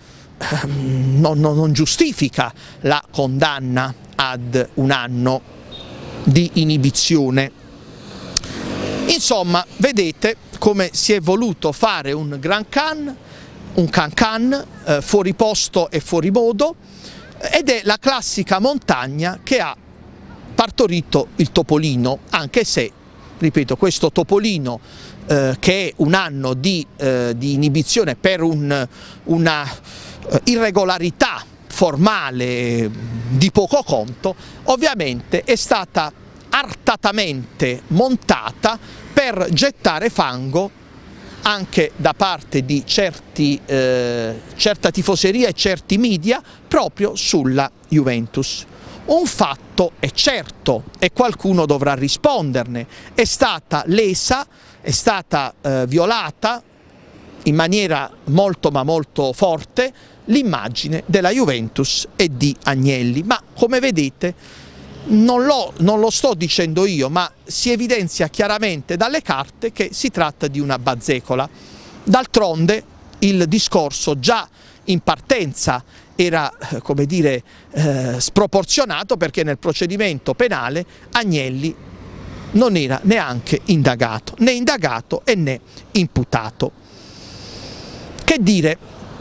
giustifica la condanna ad 1 anno di inibizione. Insomma, vedete come si è voluto fare un gran can, un can fuori posto e fuori modo, ed è la classica montagna che ha partorito il topolino, anche se, ripeto, questo topolino che è 1 anno di inibizione per una irregolarità formale di poco conto, ovviamente è stata artatamente montata per gettare fango anche da parte di certa tifoseria e certi media proprio sulla Juventus. Un fatto è certo e qualcuno dovrà risponderne: è stata lesa, è stata violata in maniera molto ma molto forte l'immagine della Juventus e di Agnelli, ma come vedete non lo sto dicendo io, ma si evidenzia chiaramente dalle carte che si tratta di una bazzecola. D'altronde il discorso già in partenza era, come dire, sproporzionato, perché nel procedimento penale Agnelli non era neanche indagato, né indagato e né imputato. Che dire?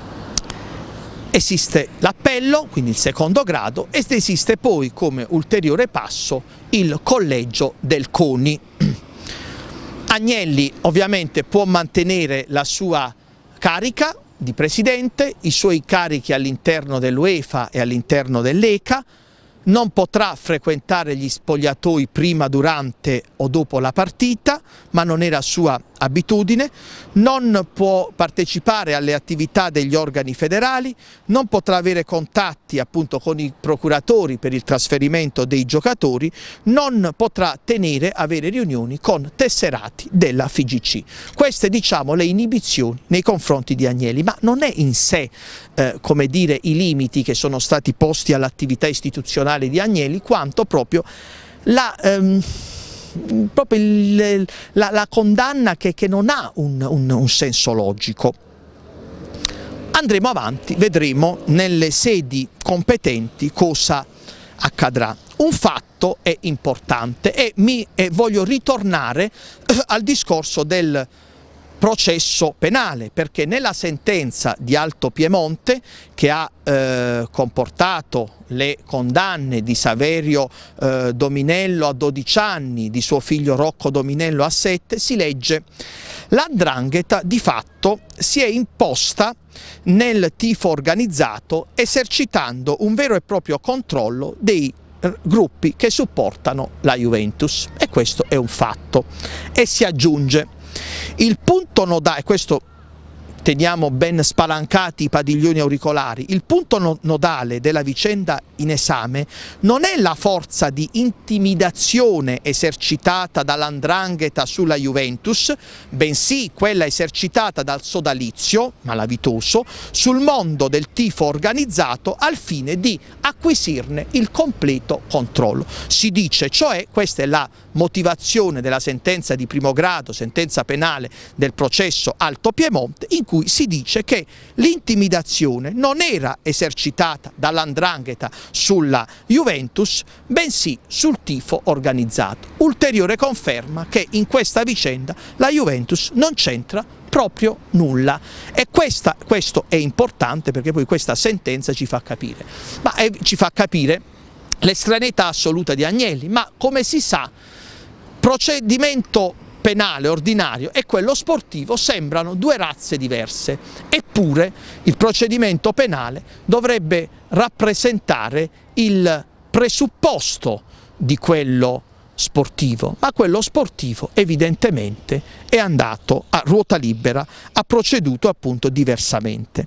Esiste l'appello, quindi il secondo grado, ed esiste poi come ulteriore passo il collegio del CONI. Agnelli ovviamente può mantenere la sua carica di presidente, i suoi carichi all'interno dell'UEFA e all'interno dell'ECA, non potrà frequentare gli spogliatoi prima, durante o dopo la partita, ma non era sua abitudine, non può partecipare alle attività degli organi federali, non potrà avere contatti appunto con i procuratori per il trasferimento dei giocatori, non potrà avere riunioni con tesserati della FIGC. Queste, diciamo, le inibizioni nei confronti di Agnelli, ma non è in sé come dire i limiti che sono stati posti all'attività istituzionale di Agnelli, quanto proprio proprio la condanna che non ha un senso logico. Andremo avanti, vedremo nelle sedi competenti cosa accadrà. Un fatto è importante e voglio ritornare al discorso del processo penale, perché nella sentenza di Alto Piemonte, che ha comportato le condanne di Saverio Dominello a 12 anni, di suo figlio Rocco Dominello a 7, si legge: l''ndrangheta di fatto si è imposta nel tifo organizzato esercitando un vero e proprio controllo dei gruppi che supportano la Juventus, e questo è un fatto. E si aggiunge: il punto nodale, questo teniamo ben spalancati i padiglioni auricolari, il punto nodale della vicenda in esame non è la forza di intimidazione esercitata dall''ndrangheta sulla Juventus, bensì quella esercitata dal sodalizio malavitoso sul mondo del tifo organizzato al fine di acquisirne il completo controllo. Si dice, cioè, questa è la motivazione della sentenza di primo grado, sentenza penale del processo Alto Piemonte, in cui si dice che l'intimidazione non era esercitata dall''ndrangheta sulla Juventus, bensì sul tifo organizzato. Ulteriore conferma che in questa vicenda la Juventus non c'entra proprio nulla, e questo è importante, perché poi questa sentenza ci fa capire, l'estraneità assoluta di Agnelli. Ma come si sa, procedimento penale ordinario e quello sportivo sembrano due razze diverse, eppure il procedimento penale dovrebbe rappresentare il presupposto di quello sportivo, ma quello sportivo evidentemente è andato a ruota libera, ha proceduto appunto diversamente.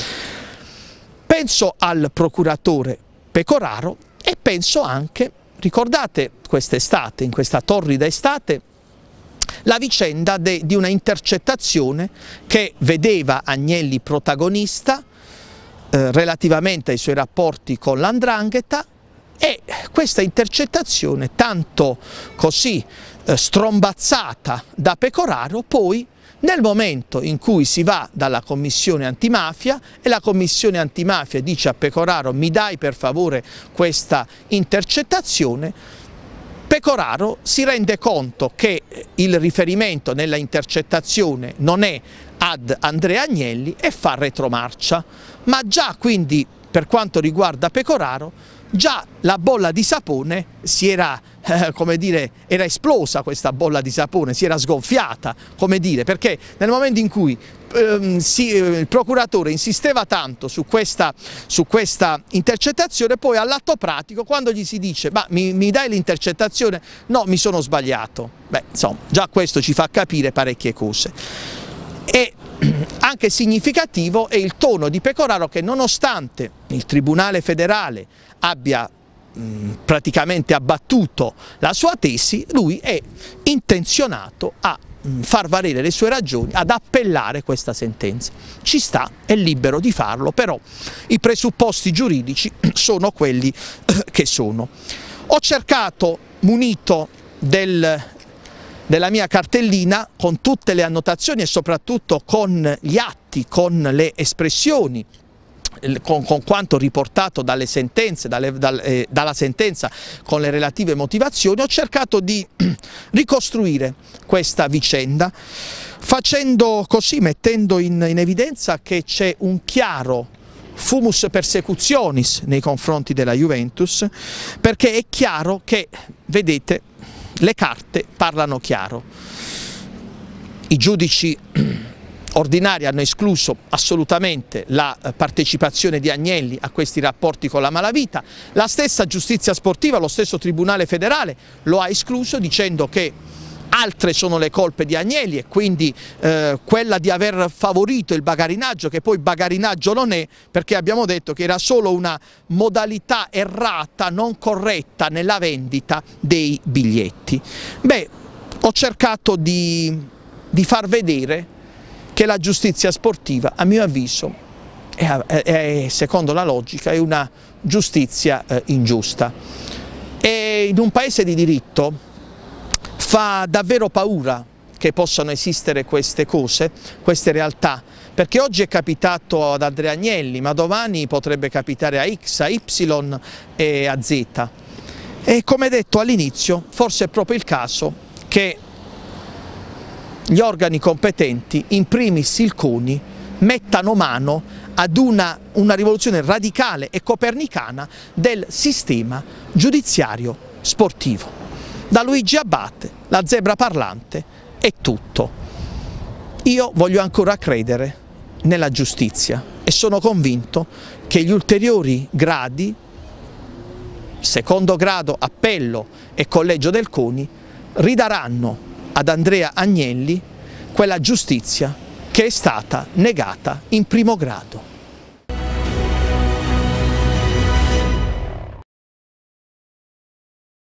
Penso al procuratore Pecoraro e penso anche, ricordate quest'estate, in questa torrida estate, la vicenda di una intercettazione che vedeva Agnelli protagonista relativamente ai suoi rapporti con l''ndrangheta, e questa intercettazione, tanto così strombazzata da Pecoraro, poi nel momento in cui si va dalla commissione antimafia e la commissione antimafia dice a Pecoraro: mi dai per favore questa intercettazione, Pecoraro si rende conto che il riferimento nella intercettazione non è ad Andrea Agnelli e fa retromarcia. Ma già quindi, per quanto riguarda Pecoraro, già la bolla di sapone si era, come dire, era esplosa, questa bolla di sapone, si era sgonfiata, come dire, perché nel momento in cui il procuratore insisteva tanto su questa intercettazione, poi all'atto pratico, quando gli si dice: ma mi dai l'intercettazione? No, mi sono sbagliato. Beh, insomma, già questo ci fa capire parecchie cose. E anche significativo è il tono di Pecoraro, che nonostante il Tribunale federale abbia praticamente abbattuto la sua tesi, lui è intenzionato a far valere le sue ragioni, ad appellare questa sentenza. Ci sta, è libero di farlo, però i presupposti giuridici sono quelli che sono. Ho cercato, munito della mia cartellina, con tutte le annotazioni e soprattutto con gli atti, con le espressioni, con quanto riportato dalle sentenze, dalla sentenza, con le relative motivazioni, ho cercato di ricostruire questa vicenda, facendo così, mettendo in evidenza che c'è un chiaro fumus persecutionis nei confronti della Juventus, perché è chiaro che, vedete, le carte parlano chiaro. I giudici ordinari hanno escluso assolutamente la partecipazione di Agnelli a questi rapporti con la malavita, la stessa giustizia sportiva, lo stesso Tribunale federale lo ha escluso, dicendo che altre sono le colpe di Agnelli, e quindi quella di aver favorito il bagarinaggio, che poi bagarinaggio non è, perché abbiamo detto che era solo una modalità errata, non corretta nella vendita dei biglietti. Beh, ho cercato di far vedere che la giustizia sportiva, a mio avviso, secondo la logica, è una giustizia ingiusta. E in un paese di diritto fa davvero paura che possano esistere queste cose, queste realtà, perché oggi è capitato ad Andrea Agnelli, ma domani potrebbe capitare a X, a Y e a Z. E come detto all'inizio, forse è proprio il caso che gli organi competenti, in primis il CONI, mettano mano ad una rivoluzione radicale e copernicana del sistema giudiziario sportivo. Da Luigi Abate, la zebra parlante, è tutto. Io voglio ancora credere nella giustizia e sono convinto che gli ulteriori gradi, secondo grado, appello e collegio del CONI, ridaranno ad Andrea Agnelli quella giustizia che è stata negata in primo grado.